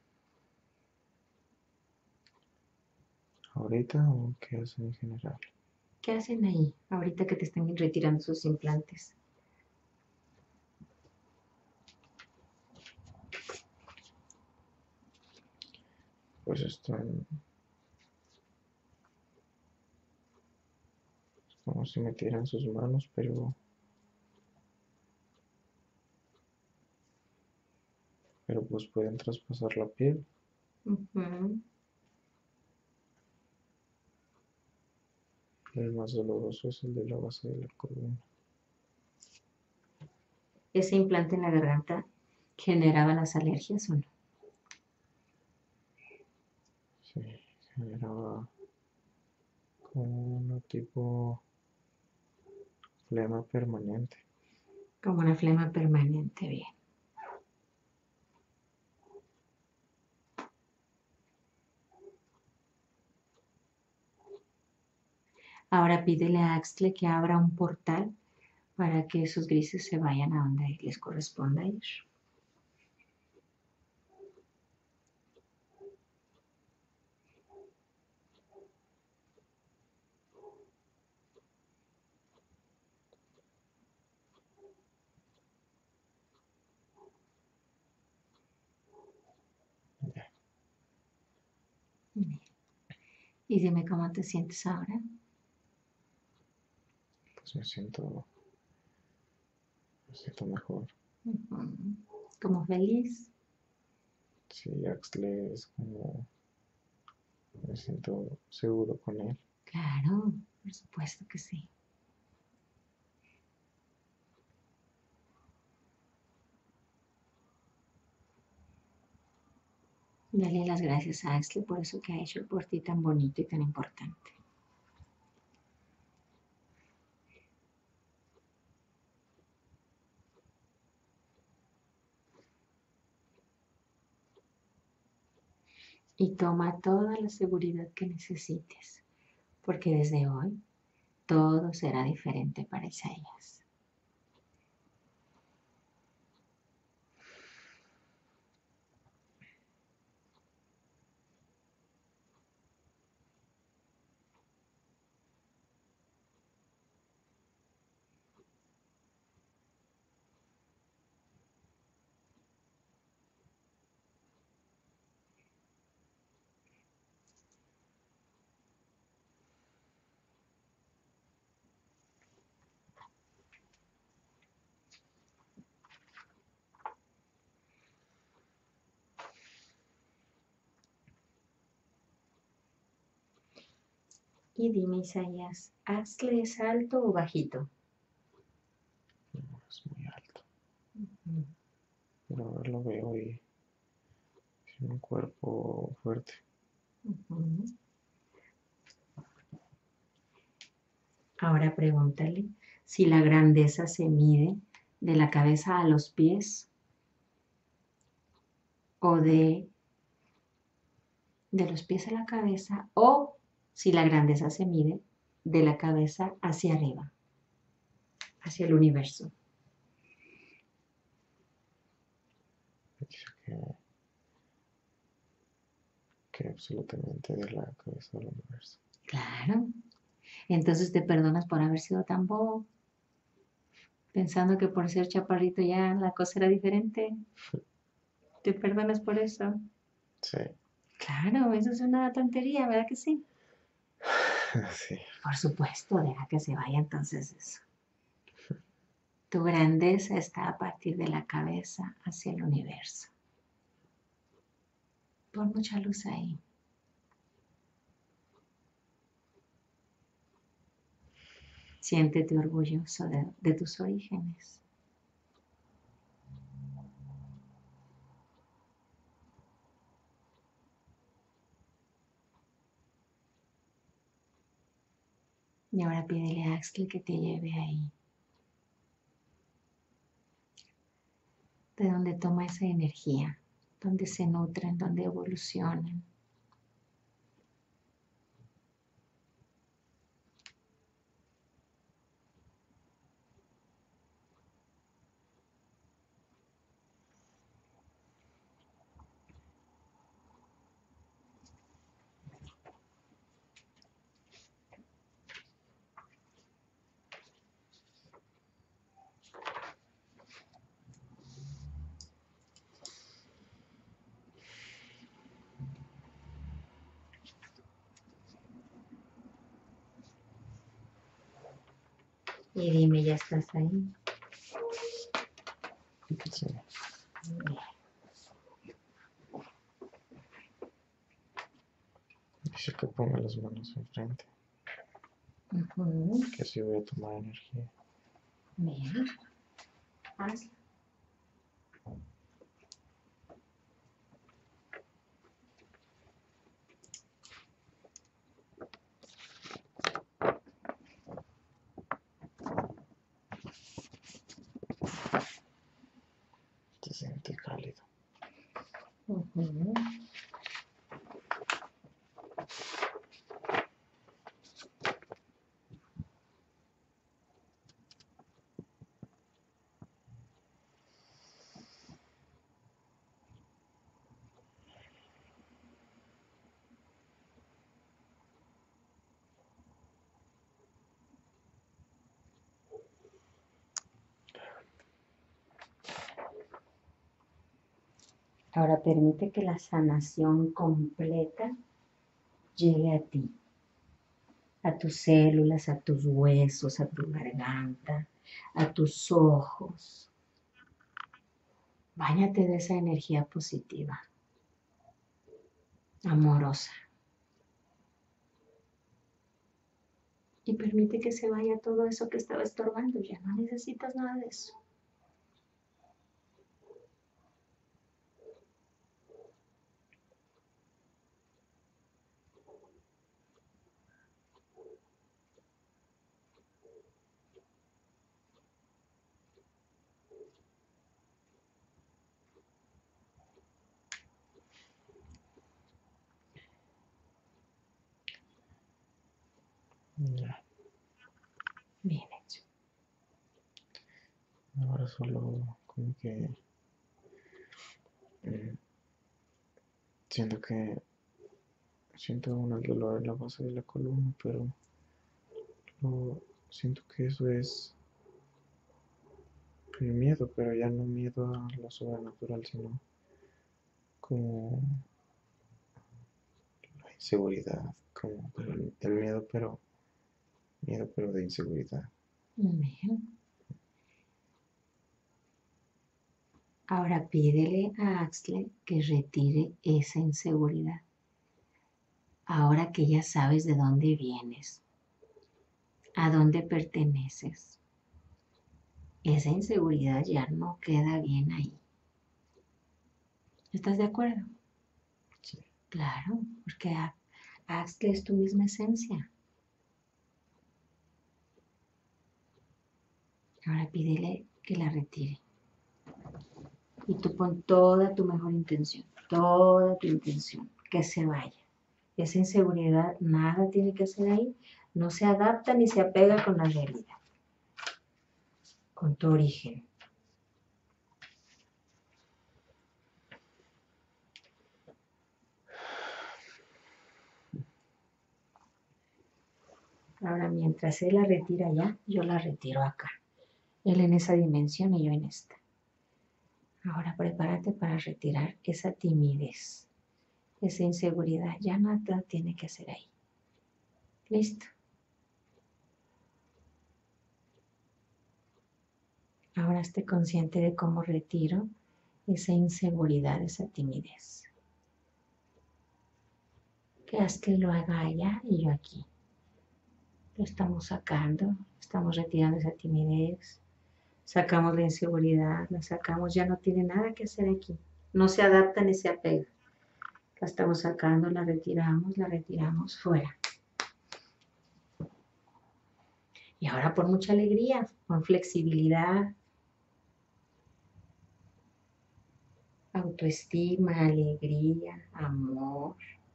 ¿Ahorita o qué hacen en general? ¿Qué hacen ahí ahorita que te están retirando sus implantes? Pues están como si metieran sus manos, pero pero pues pueden traspasar la piel. Uh-huh. El más doloroso es el de la base de la columna. ¿Ese implante en la garganta generaba las alergias o no? Sí, generaba como una tipo flema permanente. Como una flema permanente, bien. Ahora pídele a Axtle que abra un portal para que esos grises se vayan a donde les corresponda ir. Ya, Bien. Y dime cómo te sientes ahora. pues me siento, me siento mejor. Uh-huh. Como feliz. Sí, Axle es como, me siento seguro con él. Claro, por supuesto que sí. Dale las gracias a Axle por eso que ha hecho por ti tan bonito y tan importante. Y toma toda la seguridad que necesites, porque desde hoy todo será diferente para Isaías. Y dime, Isaías, ¿Axle es alto o bajito? No, es muy alto. Uh-huh. Pero ahora lo veo y tiene un cuerpo fuerte. Uh-huh. Ahora pregúntale si la grandeza se mide de la cabeza a los pies o de, de los pies a la cabeza, o si la grandeza se mide de la cabeza hacia arriba, hacia el universo. Dice que, que absolutamente de la cabeza del universo. Claro. Entonces te perdonas por haber sido tan bobo, pensando que por ser chaparrito ya la cosa era diferente. ¿Te perdonas por eso? Sí. Claro, eso es una tontería, ¿verdad que sí? Sí. Por supuesto, deja que se vaya entonces eso. Tu grandeza está a partir de la cabeza hacia el universo. Pon mucha luz ahí. Siéntete orgulloso de, de tus orígenes. Y ahora pídele a Axel que te lleve ahí. De donde toma esa energía, donde se nutren, donde evolucionan. Y dime, ¿ya estás ahí? Sí. Bien. Dice que ponga las manos enfrente, Ujú. que así voy a tomar energía. Bien. Hazlo. Se siente cálido. Ujú. Ahora permite que la sanación completa llegue a ti, a tus células, a tus huesos, a tu garganta, a tus ojos. Báñate de esa energía positiva, amorosa. Y permite que se vaya todo eso que estaba estorbando. Ya no necesitas nada de eso. Ya. Bien hecho. Ahora solo como que eh, siento que siento aún el dolor en la base de la columna, pero lo, siento que eso es el miedo, pero ya no miedo a lo sobrenatural, sino como la inseguridad, como pero el, el miedo, pero miedo, pero de inseguridad. Bien. Ahora pídele a Axle que retire esa inseguridad. Ahora que ya sabes de dónde vienes, a dónde perteneces, esa inseguridad ya no queda bien ahí. ¿Estás de acuerdo? Sí. Claro, porque Axle es tu misma esencia. Ahora pídele que la retire. Y tú pon toda tu mejor intención, toda tu intención, que se vaya. Esa inseguridad, nada tiene que hacer ahí. No se adapta ni se apega con la realidad, con tu origen. Ahora, mientras él la retira allá, yo la retiro acá. Él en esa dimensión y yo en esta. Ahora prepárate para retirar esa timidez, esa inseguridad. Ya nada tiene que hacer ahí. ¿Listo? Ahora esté consciente de cómo retiro esa inseguridad, esa timidez. Que haz que lo haga allá y yo aquí. Lo estamos sacando, estamos retirando esa timidez. Sacamos la inseguridad, la sacamos, ya no tiene nada que hacer aquí. No se adapta ni se apega. La estamos sacando, la retiramos, la retiramos fuera. Y ahora por mucha alegría, con flexibilidad, autoestima, alegría, amor.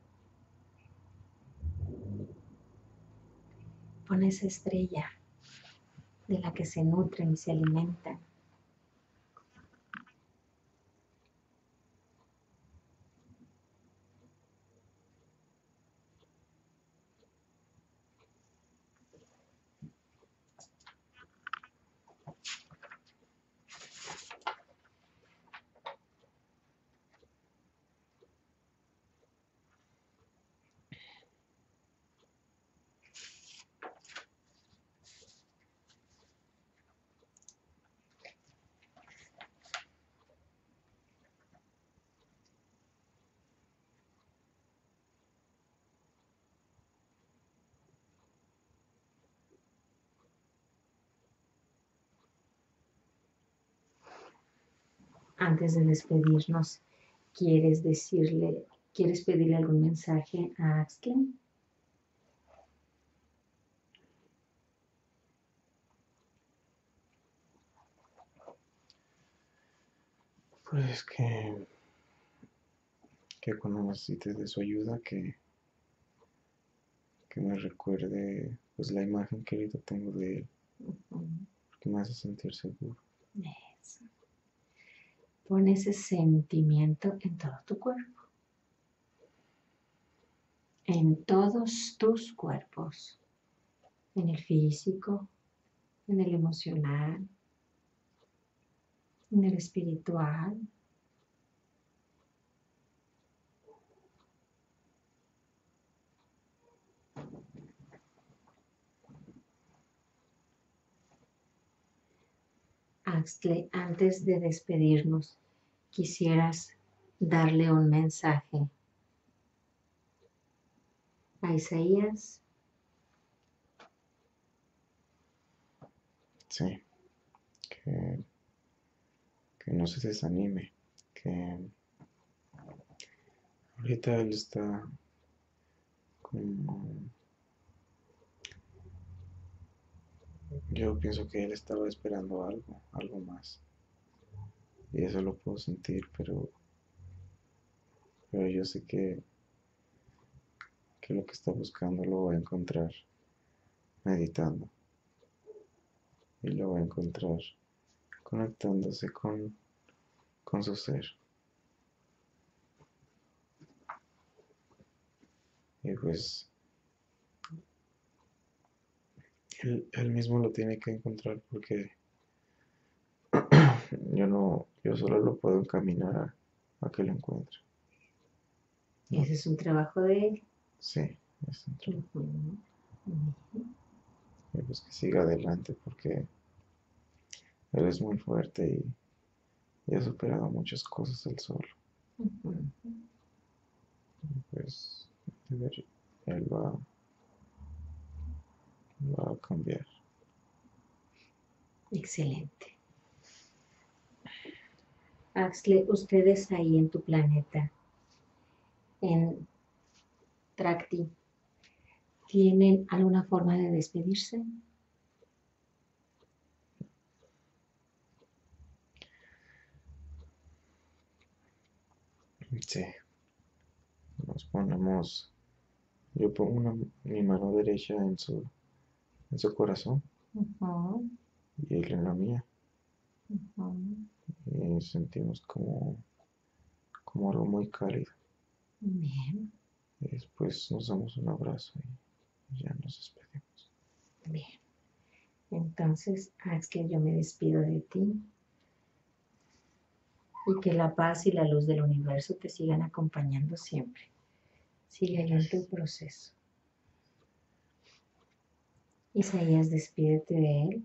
Pon esa estrella de la que se nutren y se alimentan. Antes de despedirnos, ¿quieres decirle, quieres pedirle algún mensaje a Axel? Pues que, que cuando necesites de su ayuda, que, que me recuerde pues la imagen que ahorita tengo de él, Uh-huh. que me hace sentir seguro. Eso. Pon ese sentimiento en todo tu cuerpo, en todos tus cuerpos, en el físico, en el emocional, en el espiritual. Axle, antes de despedirnos, quisieras darle un mensaje a Isaías. Sí, que, que no se desanime, que ahorita él está como... Yo pienso que él estaba esperando algo, algo más. Y eso lo puedo sentir, pero, pero yo sé que, que lo que está buscando lo va a encontrar meditando. Y lo va a encontrar conectándose con, con su ser. Y pues él, él mismo lo tiene que encontrar porque yo no, yo solo lo puedo encaminar a, a que lo encuentre. ¿No? Ese es un trabajo de él. Sí, es un trabajo. Uh-huh. Uh-huh. Y pues que siga adelante porque él es muy fuerte y, y ha superado muchas cosas él solo. Uh-huh. Y pues él va, va a cambiar. Excelente. Axle, ustedes ahí en tu planeta, en Trakti, ¿tienen alguna forma de despedirse? Sí, nos ponemos, yo pongo una, mi mano derecha en su, en su corazón Ujú, y él en la mía. ujú. Y sentimos como, como algo muy cálido. Bien, Y después nos damos un abrazo y ya nos despedimos. bien. Entonces, haz que yo me despido de ti y que la paz y la luz del universo te sigan acompañando siempre. Sigue ahí en tu proceso. Isaías, despídete de él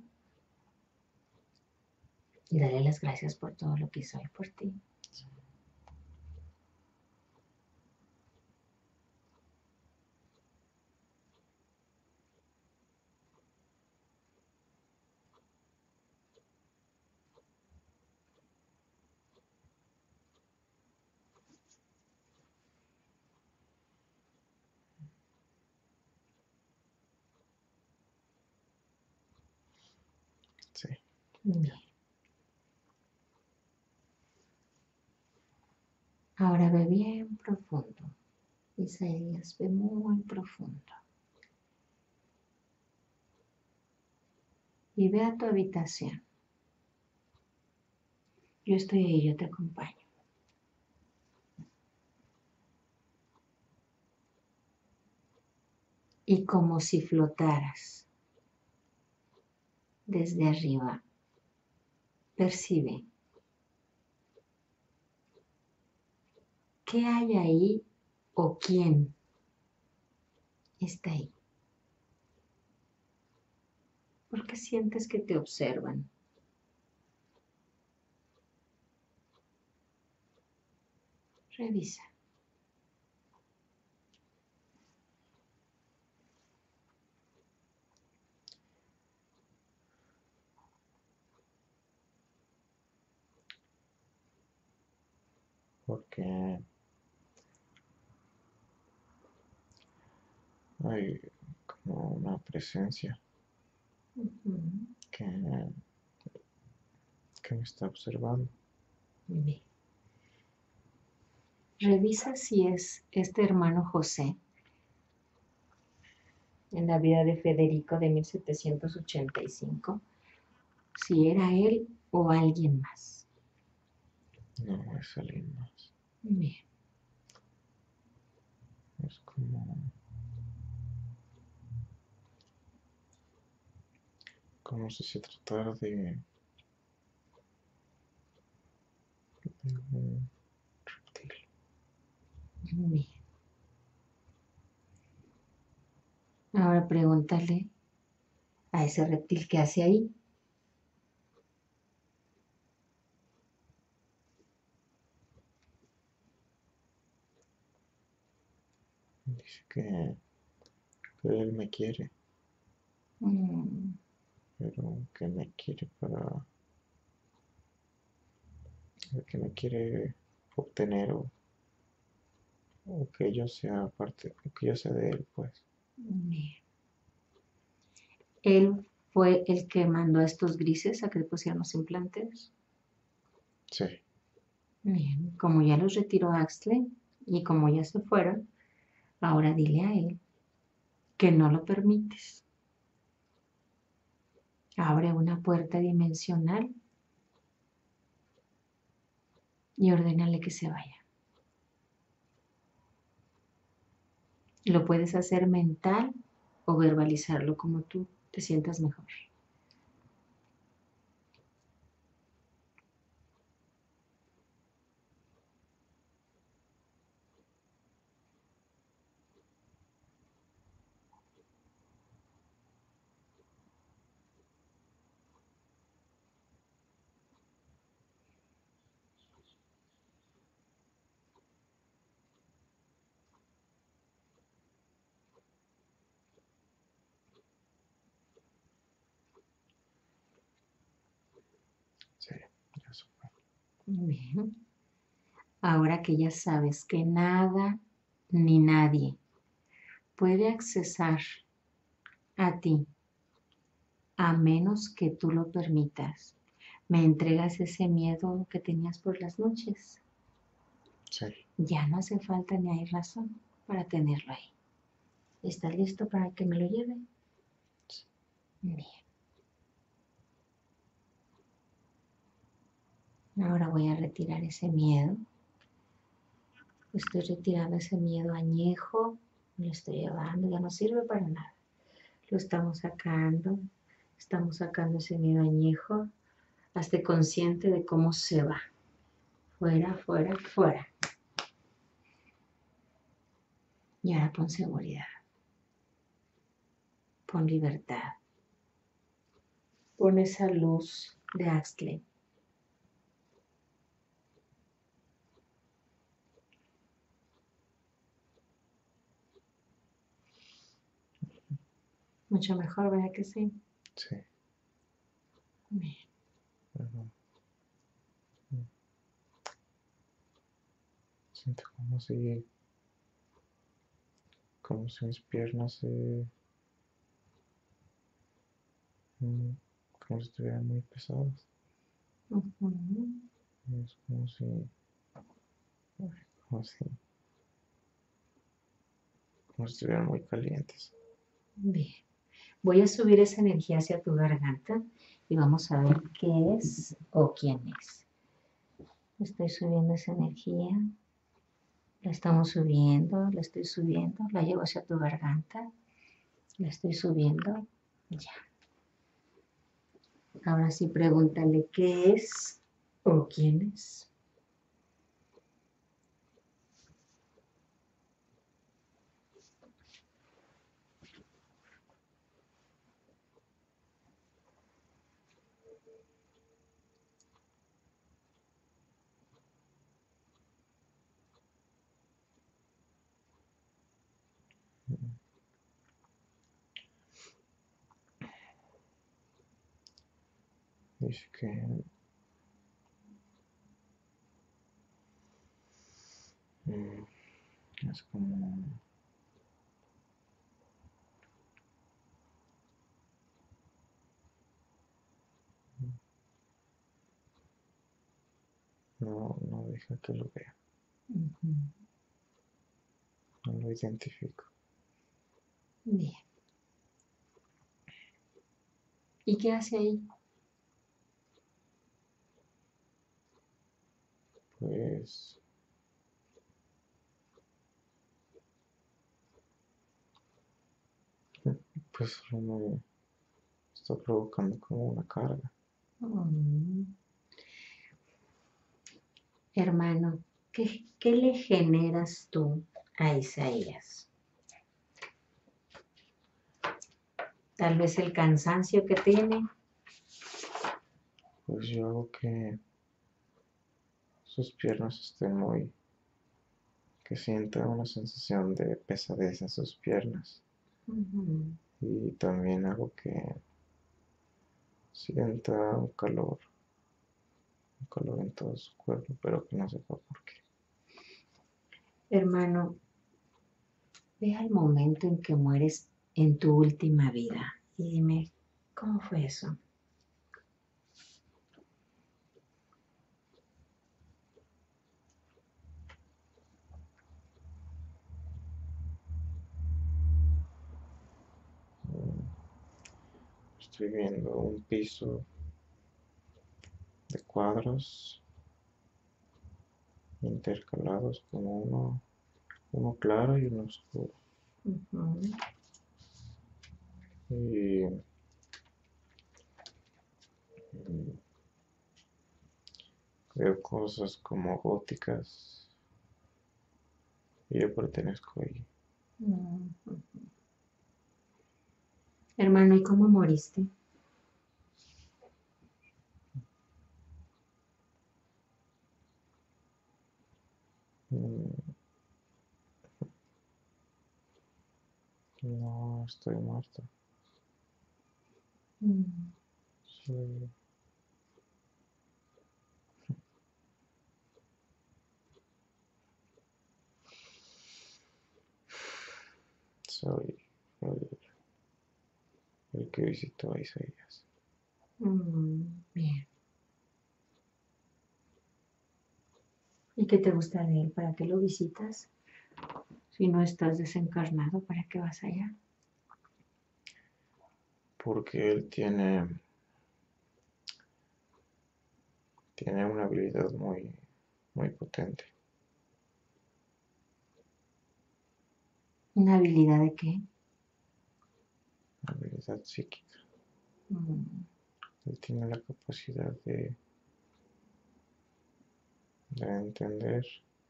y dale las gracias por todo lo que hizo él por ti. Sí. Bien. Ahora ve bien profundo. Isaías, ve muy profundo. Y ve a tu habitación. Yo estoy ahí, yo te acompaño. Y como si flotaras desde arriba, percibe qué hay ahí o quién está ahí. Porque sientes que te observan. Revisa. Porque hay como una presencia Ujú. que, que me está observando. Bien. Revisa si es este hermano José en la vida de Federico de mil setecientos ochenta y cinco, si era él o alguien más. No es alguien más. Bien. Es como, como si se tratara de, de un reptil. Bien. Ahora pregúntale a ese reptil que hace ahí. Dice que, que él me quiere, Mm, pero que me quiere para, que me quiere obtener o, o que yo sea parte, o que yo sea de él, pues. bien. Él fue el que mandó a estos grises a que le pusieran los implantes. Sí, Bien. Como ya los retiró Axley y como ya se fueron, ahora dile a él que no lo permites. Abre una puerta dimensional y ordénale que se vaya. Lo puedes hacer mental o verbalizarlo como tú te sientas mejor. sí, ya supe. Bien. Ahora que ya sabes que nada ni nadie puede accesar a ti a menos que tú lo permitas, ¿me entregas ese miedo que tenías por las noches? Sí. Ya no hace falta ni hay razón para tenerlo ahí. ¿Estás listo para que me lo lleve? Bien. Ahora voy a retirar ese miedo. Estoy retirando ese miedo añejo. Me lo estoy llevando. Ya no sirve para nada. Lo estamos sacando. Estamos sacando ese miedo añejo. Hazte consciente de cómo se va. Fuera, fuera, fuera. Y ahora pon seguridad. Pon libertad. Pon esa luz de Axley. Mucho mejor, ¿verdad que sí? Sí. Bien. Ajá. Siento como si, como si mis piernas se, mm, como si estuvieran muy pesadas. Uh-huh. Es como si, como si, como si estuvieran muy calientes. Bien. Voy a subir esa energía hacia tu garganta y vamos a ver qué es o quién es. Estoy subiendo esa energía. La estamos subiendo, la estoy subiendo, la llevo hacia tu garganta. La estoy subiendo. Ya. Ahora sí pregúntale qué es o quién es. Dice que mm, es como, no, no deja que lo vea, Uh-huh. no lo identifico. Bien. ¿Y qué hace ahí? Pues, pues solo me está provocando como una carga. Mm. Hermano, ¿qué, qué le generas tú a Isaías? Tal vez el cansancio que tiene. Pues yo hago que sus piernas estén muy, que sienta una sensación de pesadez en sus piernas. Uh-huh. Y también hago que sienta un calor, un calor en todo su cuerpo, pero que no sepa por qué. Hermano, ve al momento en que mueres en tu última vida y dime, ¿cómo fue eso? Mm, Estoy viendo un piso de cuadros intercalados como uno, uno claro y uno oscuro. Uh-huh. Y mm, veo cosas como góticas y yo pertenezco ahí. Uh-huh. Hermano, ¿y cómo moriste? Mm, No estoy muerto. Uh-huh. Soy, soy el, el que visitó a Isaías. Uh-huh. Bien. ¿Y qué te gusta de él? ¿Para qué lo visitas? Si no estás desencarnado, ¿para qué vas allá? Porque él tiene, tiene una habilidad muy, muy potente. ¿Una habilidad de qué? Una habilidad psíquica. Mm. Él tiene la capacidad de, de entender.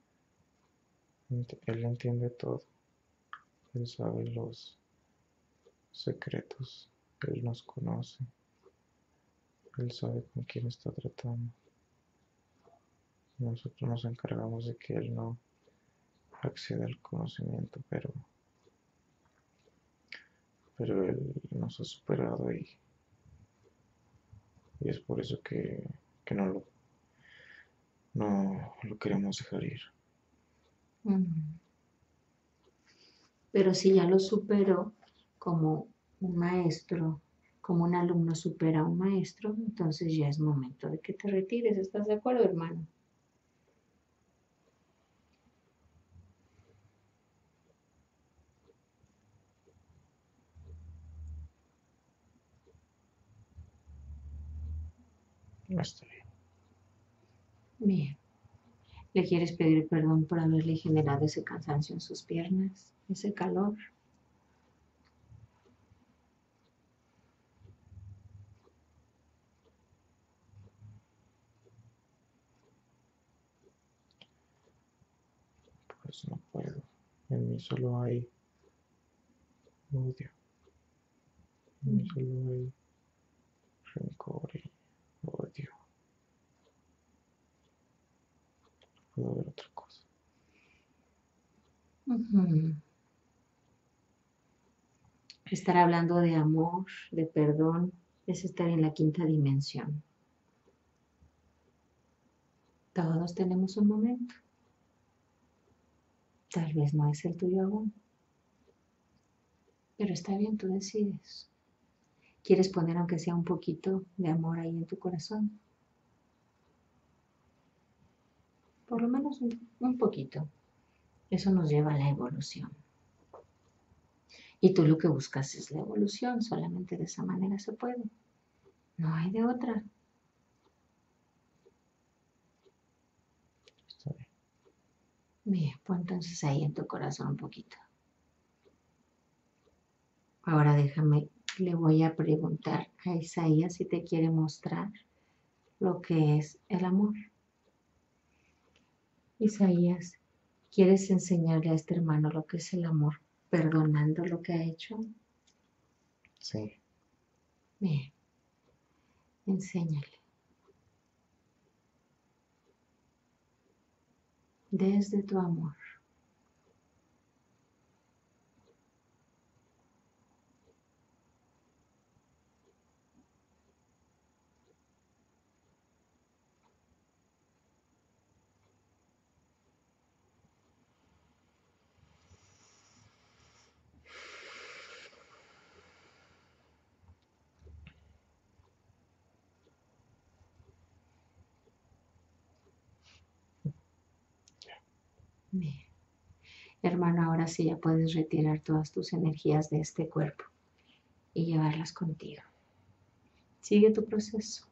Él entiende todo. Él sabe los secretos. Él nos conoce. Él sabe con quién está tratando. Nosotros nos encargamos de que él no acceda al conocimiento, pero, pero él nos ha superado y, y es por eso que, que no, lo, no lo queremos dejar ir. Mm. Pero si ya lo superó como un maestro, como un alumno supera a un maestro, entonces ya es momento de que te retires. ¿Estás de acuerdo, hermano? No está bien. Bien. ¿Le quieres pedir perdón por haberle generado ese cansancio en sus piernas, ese calor? Pues no puedo. En mí solo hay odio. En mí solo hay rencor y odio. No puedo ver otra cosa. Uh-huh. Estar hablando de amor, de perdón, es estar en la quinta dimensión. Todos tenemos un momento. Tal vez no es el tuyo aún, pero está bien, tú decides. ¿Quieres poner aunque sea un poquito de amor ahí en tu corazón? Por lo menos un, un poquito. Eso nos lleva a la evolución. Y tú lo que buscas es la evolución, solamente de esa manera se puede. No hay de otra. Está bien. Bien, pues entonces ahí en tu corazón un poquito. Ahora déjame, le voy a preguntar a Isaías si te quiere mostrar lo que es el amor. Isaías, ¿quieres enseñarle a este hermano lo que es el amor, perdonando lo que ha hecho? Sí. Bien, enséñale. Desde tu amor. Bien. Hermano, ahora sí ya puedes retirar todas tus energías de este cuerpo y llevarlas contigo. Sigue tu proceso.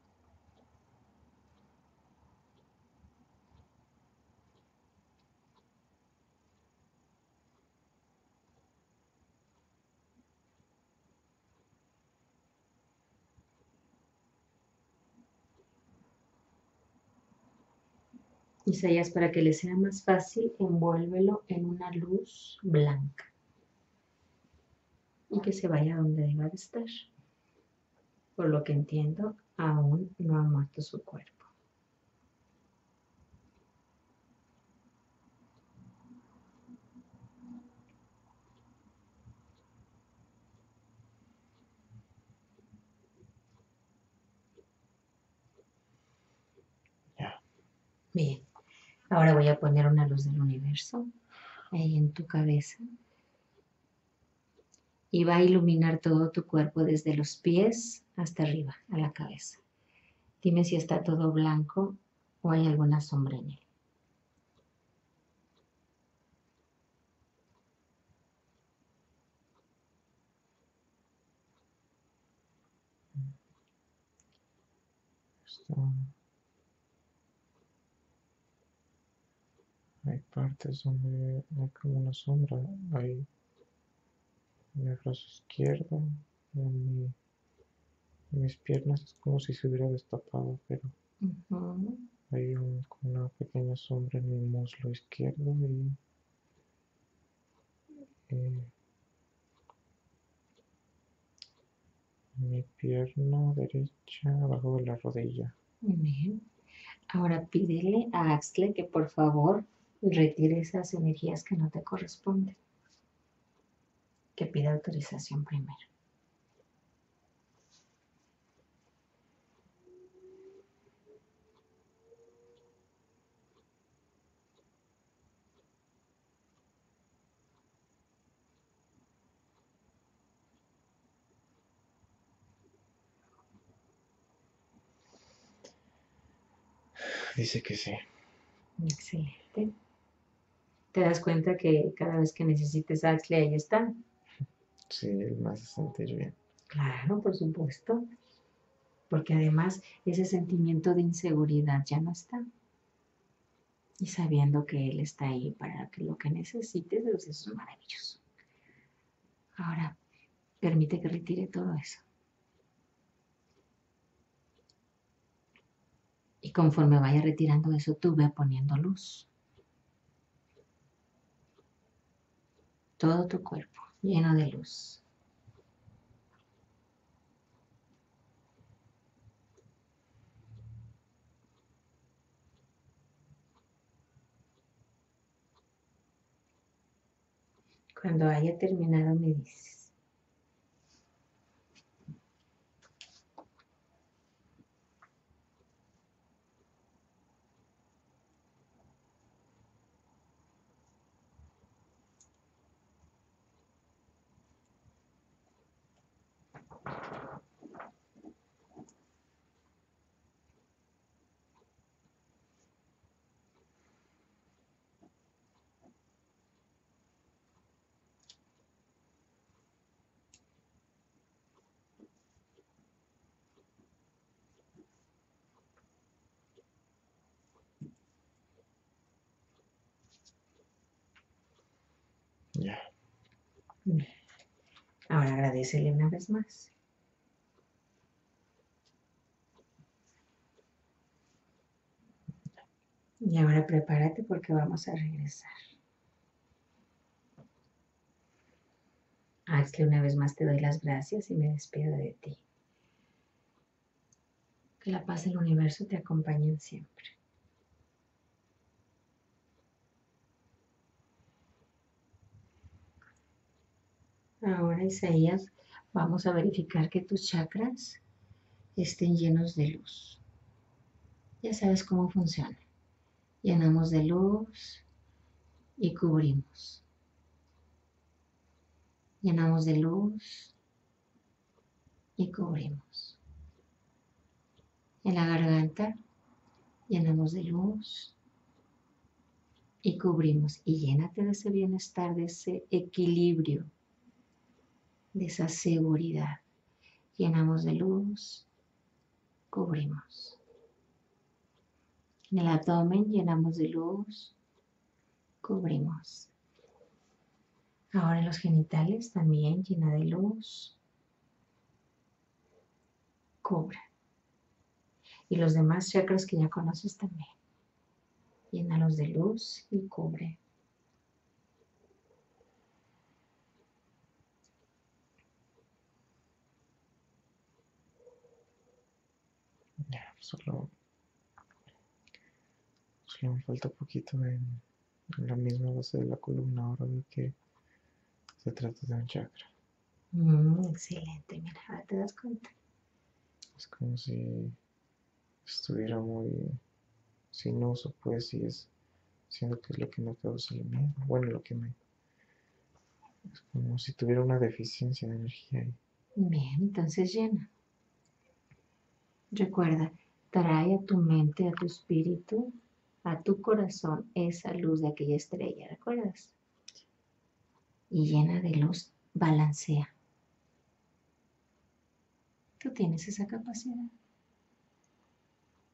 Isaías, para que le sea más fácil, envuélvelo en una luz blanca y que se vaya donde deba de estar. Por lo que entiendo, aún no ha muerto su cuerpo. Ya. Bien, ahora voy a poner una luz del universo ahí en tu cabeza y va a iluminar todo tu cuerpo desde los pies hasta arriba, a la cabeza. Dime si está todo blanco o hay alguna sombra en él. Ah, hay partes donde hay como una sombra. Hay en el brazo izquierdo, en, mi- en mis piernas es como si se hubiera destapado, pero Ujú. hay un- como una pequeña sombra en mi muslo izquierdo y eh, en mi pierna derecha, abajo de la rodilla. Bien. Ahora pídele a Axle que por favor retire esas energías que no te corresponden. Que pida autorización primero. Dice que sí. Excelente. ¿Te das cuenta que cada vez que necesites a Axle ahí está? Sí, él me hace sentir bien. Claro, por supuesto. Porque además ese sentimiento de inseguridad ya no está. Y sabiendo que Él está ahí para que lo que necesites, pues eso es maravilloso. Ahora, permite que retire todo eso. Y conforme vaya retirando eso, tú ve poniendo luz. Todo tu cuerpo lleno de luz. Cuando haya terminado, me dices. Ya. Ahora agradecele una vez más. Y ahora prepárate porque vamos a regresar. Axel, una vez más te doy las gracias y me despido de ti. Que la paz del universo te acompañe siempre. Ahora, Isaías, vamos a verificar que tus chakras estén llenos de luz. Ya sabes cómo funciona. Llenamos de luz y cubrimos. Llenamos de luz y cubrimos. En la garganta llenamos de luz y cubrimos. Y llénate de ese bienestar, de ese equilibrio, de esa seguridad. Llenamos de luz, cubrimos. En el abdomen llenamos de luz, cubrimos. Ahora en los genitales también llena de luz, cubre. Y los demás chakras que ya conoces también. Llénalos de luz y cubre. Ya, solo, solo me falta poquito en, en la misma base de la columna. Ahora de que se trata de un chakra. Mm, excelente, mira, ahora te das cuenta. Es como si estuviera muy sin uso, pues, y es siendo que es lo que me causa el miedo. Bueno, lo que me. Es como si tuviera una deficiencia de energía ahí. Bien, entonces llena. Recuerda, trae a tu mente, a tu espíritu, a tu corazón esa luz de aquella estrella, ¿recuerdas? Y llena de luz, balancea. Tú tienes esa capacidad.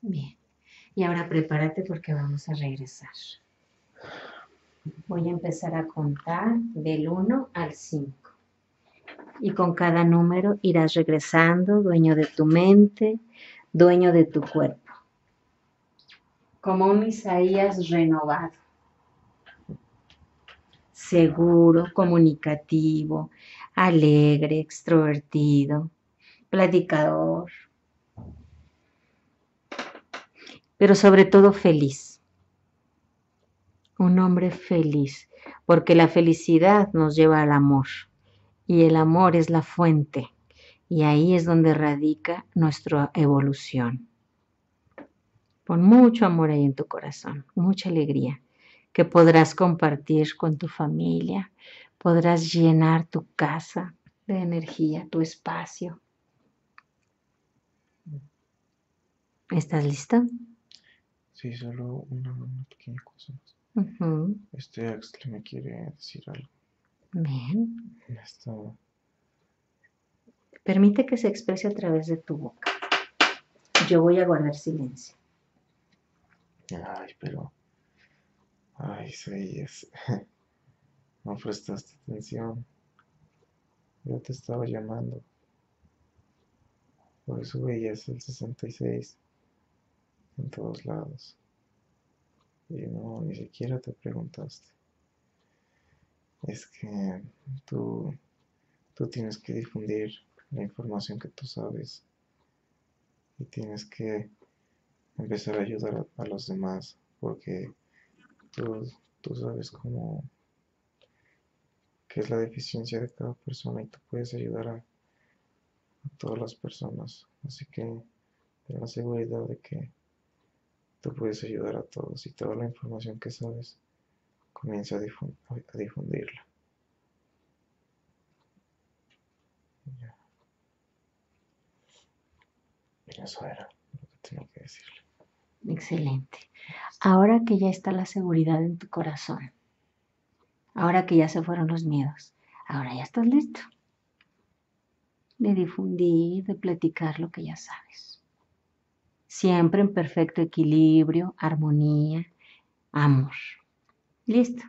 Bien. Y ahora prepárate porque vamos a regresar. Voy a empezar a contar del uno al cinco. Y con cada número irás regresando, dueño de tu mente, dueño de tu cuerpo. Como un Isaías renovado. Seguro, comunicativo, alegre, extrovertido, platicador, pero sobre todo feliz. Un hombre feliz, porque la felicidad nos lleva al amor y el amor es la fuente y ahí es donde radica nuestra evolución. Pon mucho amor ahí en tu corazón, mucha alegría que podrás compartir con tu familia, podrás llenar tu casa de energía, tu espacio. ¿Estás listo? Sí, solo una, una pequeña cosa más. Uh-huh. Este Axel me quiere decir algo. Bien. Está... Permite que se exprese a través de tu boca. Yo voy a guardar silencio. Ay, pero... Ay, sí, es... No prestaste atención. Yo te estaba llamando. Por eso veías el sesenta y seis en todos lados. Y no, ni siquiera te preguntaste. Es que tú, tú tienes que difundir la información que tú sabes. Y tienes que empezar a ayudar a, a los demás. Porque tú, tú sabes cómo... qué es la deficiencia de cada persona y tú puedes ayudar a, a todas las personas. Así que ten la seguridad de que tú puedes ayudar a todos y toda la información que sabes comienza a, difun a difundirla. Ya. Eso era lo que tenía que decirle. Excelente. Ahora que ya está la seguridad en tu corazón, ahora que ya se fueron los miedos, ahora ya estás listo de difundir, de platicar lo que ya sabes. Siempre en perfecto equilibrio, armonía, amor. ¿Listo?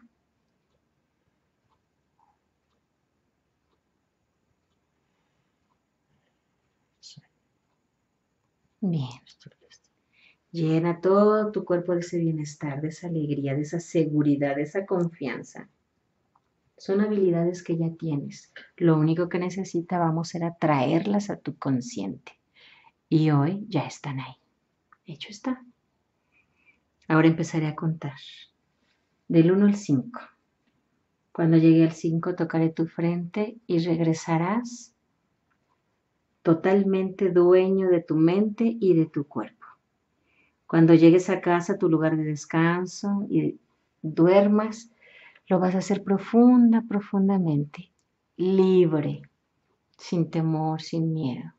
Sí, Bien. estoy listo. Llena todo tu cuerpo de ese bienestar, de esa alegría, de esa seguridad, de esa confianza. Son habilidades que ya tienes. Lo único que necesitábamos era traerlas a tu consciente. Y hoy ya están ahí. Hecho está. Ahora empezaré a contar. Del uno al cinco. Cuando llegue al cinco tocaré tu frente y regresarás totalmente dueño de tu mente y de tu cuerpo. Cuando llegues a casa, a tu lugar de descanso y duermas, lo vas a hacer profunda, profundamente, libre, sin temor, sin miedo.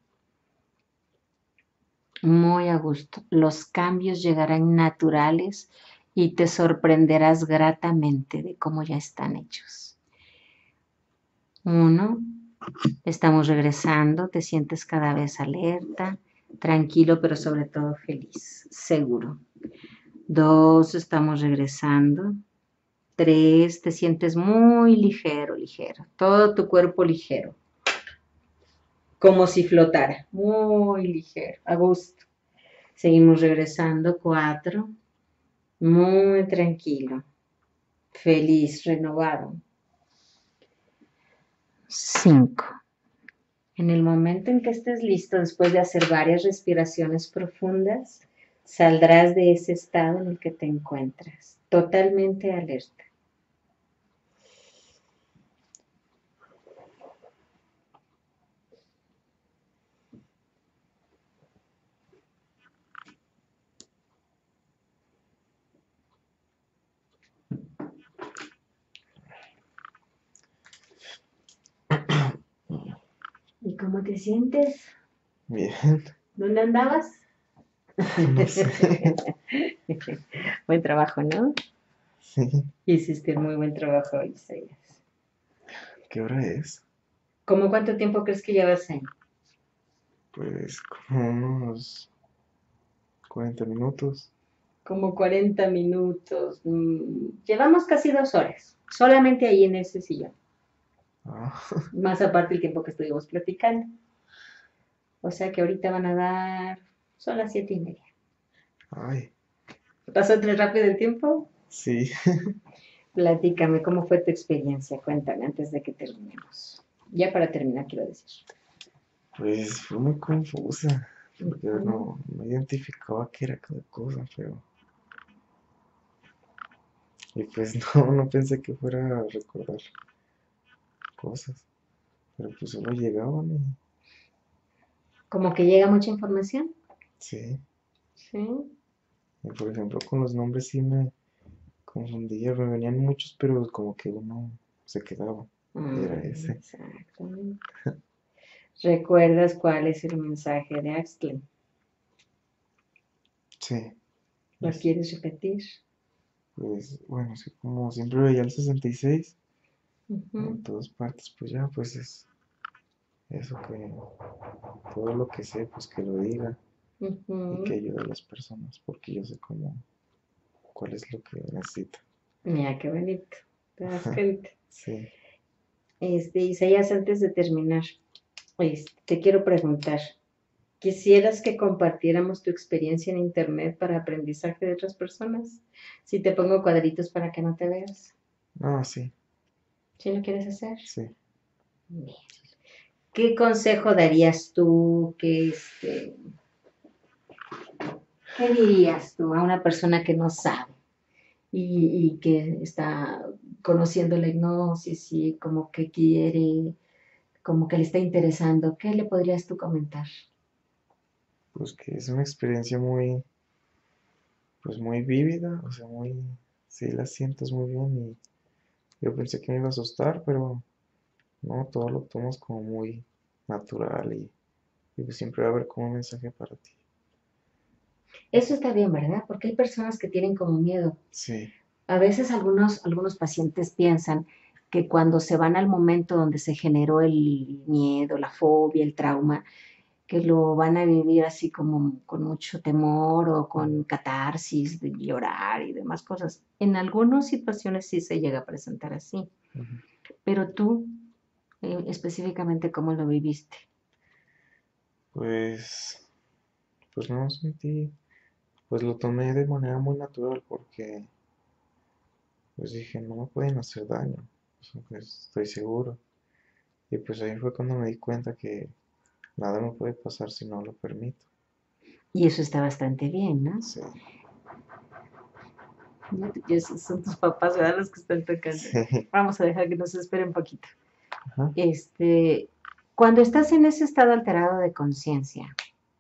Muy a gusto. Los cambios llegarán naturales y te sorprenderás gratamente de cómo ya están hechos. Uno, estamos regresando, te sientes cada vez alerta, tranquilo, pero sobre todo feliz, seguro. Dos, estamos regresando. Tres, te sientes muy ligero, ligero, todo tu cuerpo ligero, como si flotara, muy ligero, a gusto. Seguimos regresando. Cuatro, muy tranquilo, feliz, renovado. Cinco. En el momento en que estés listo, después de hacer varias respiraciones profundas, saldrás de ese estado en el que te encuentras, totalmente alerta. ¿Y cómo te sientes? Bien. ¿Dónde andabas? No sé. Buen trabajo, ¿no? Sí. Hiciste muy buen trabajo, Isaías. ¿Qué hora es? ¿Cómo cuánto tiempo crees que llevas ahí? Pues como unos cuarenta minutos. Como cuarenta minutos. Mm, llevamos casi dos horas, solamente ahí en ese sillón. Ah, Más aparte el tiempo que estuvimos platicando. O sea que ahorita van a dar, son las siete y media. ay, ¿Pasó entre rápido el tiempo? sí. Platícame, ¿cómo fue tu experiencia? Cuéntame antes de que terminemos. Ya para terminar, quiero decir. Pues fue muy confusa, porque Ujú. no, no identificaba qué era cada cosa, pero... Y pues no, no pensé que fuera a recordar cosas, pero pues solo llegaban y... Como que llega mucha información. Sí, Sí. y por ejemplo con los nombres sí me confundía, me venían muchos, pero como que uno se quedaba, y era Mm, ese. exactamente. ¿Recuerdas cuál es el mensaje de Axel? Sí, ¿Lo es, quieres repetir? pues bueno, sí, como siempre veía el sesenta y seis en Ujú, todas partes, pues ya, pues es eso que todo lo que sé, pues que lo diga y que ujú. ayude a las personas, porque yo sé cómo, cuál es lo que necesita. Mira, qué bonito. ¿Te das cuenta? Sí, Este, Isaías, antes de terminar, este, te quiero preguntar, ¿quisieras que compartiéramos tu experiencia en Internet para aprendizaje de otras personas? Si te pongo cuadritos para que no te veas. no, sí, ¿Si lo quieres hacer? sí, Bien. ¿Qué consejo darías tú? ¿Qué, este, ¿qué dirías tú a una persona que no sabe y, y que está conociendo la hipnosis y como que quiere, como que le está interesando? ¿Qué le podrías tú comentar? pues que es una experiencia muy, pues muy vívida, o sea, muy, sí la sientes muy bien y yo pensé que me iba a asustar, pero no, todo lo tomas como muy natural y, y pues siempre va a haber como un mensaje para ti. Eso está bien, ¿verdad? Porque hay personas que tienen como miedo. Sí, A veces algunos, algunos pacientes piensan que cuando se van al momento donde se generó el miedo, la fobia, el trauma, que lo van a vivir así como con mucho temor o con catarsis, de llorar y demás cosas. En algunas situaciones sí se llega a presentar así, ujú. pero tú eh, específicamente cómo lo viviste. Pues, pues no sentí, pues lo tomé de manera muy natural porque pues dije, no me pueden hacer daño, o sea, pues, estoy seguro. Y pues ahí fue cuando me di cuenta que nada me puede pasar si no lo permito. Y eso está bastante bien, ¿no? Sí, Y esos son tus papás, ¿verdad? Los que están tocando. sí, Vamos a dejar que nos espere un poquito. ajá, Este, cuando estás en ese estado alterado de conciencia,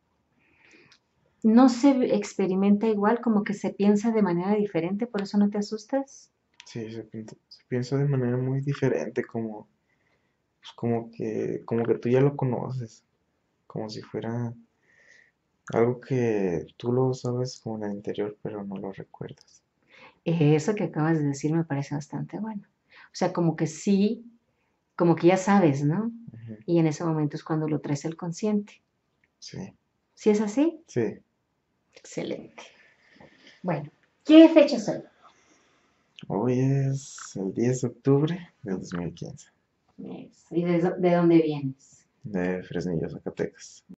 no se experimenta igual, como que se piensa de manera diferente, por eso no te asustas. sí, se, pinta- se piensa de manera muy diferente, como, pues como que, como que tú ya lo conoces, como si fuera algo que tú lo sabes como en el interior, pero no lo recuerdas. Eso que acabas de decir me parece bastante bueno. O sea, como que sí, como que ya sabes, ¿no? Ujú, Y en ese momento es cuando lo traes al consciente. sí, ¿Sí es así? sí. Excelente. Bueno, ¿qué fecha es hoy? Hoy es el diez de octubre de dos mil quince, ¿Y de, de dónde vienes? de Fresnillo, Zacatecas.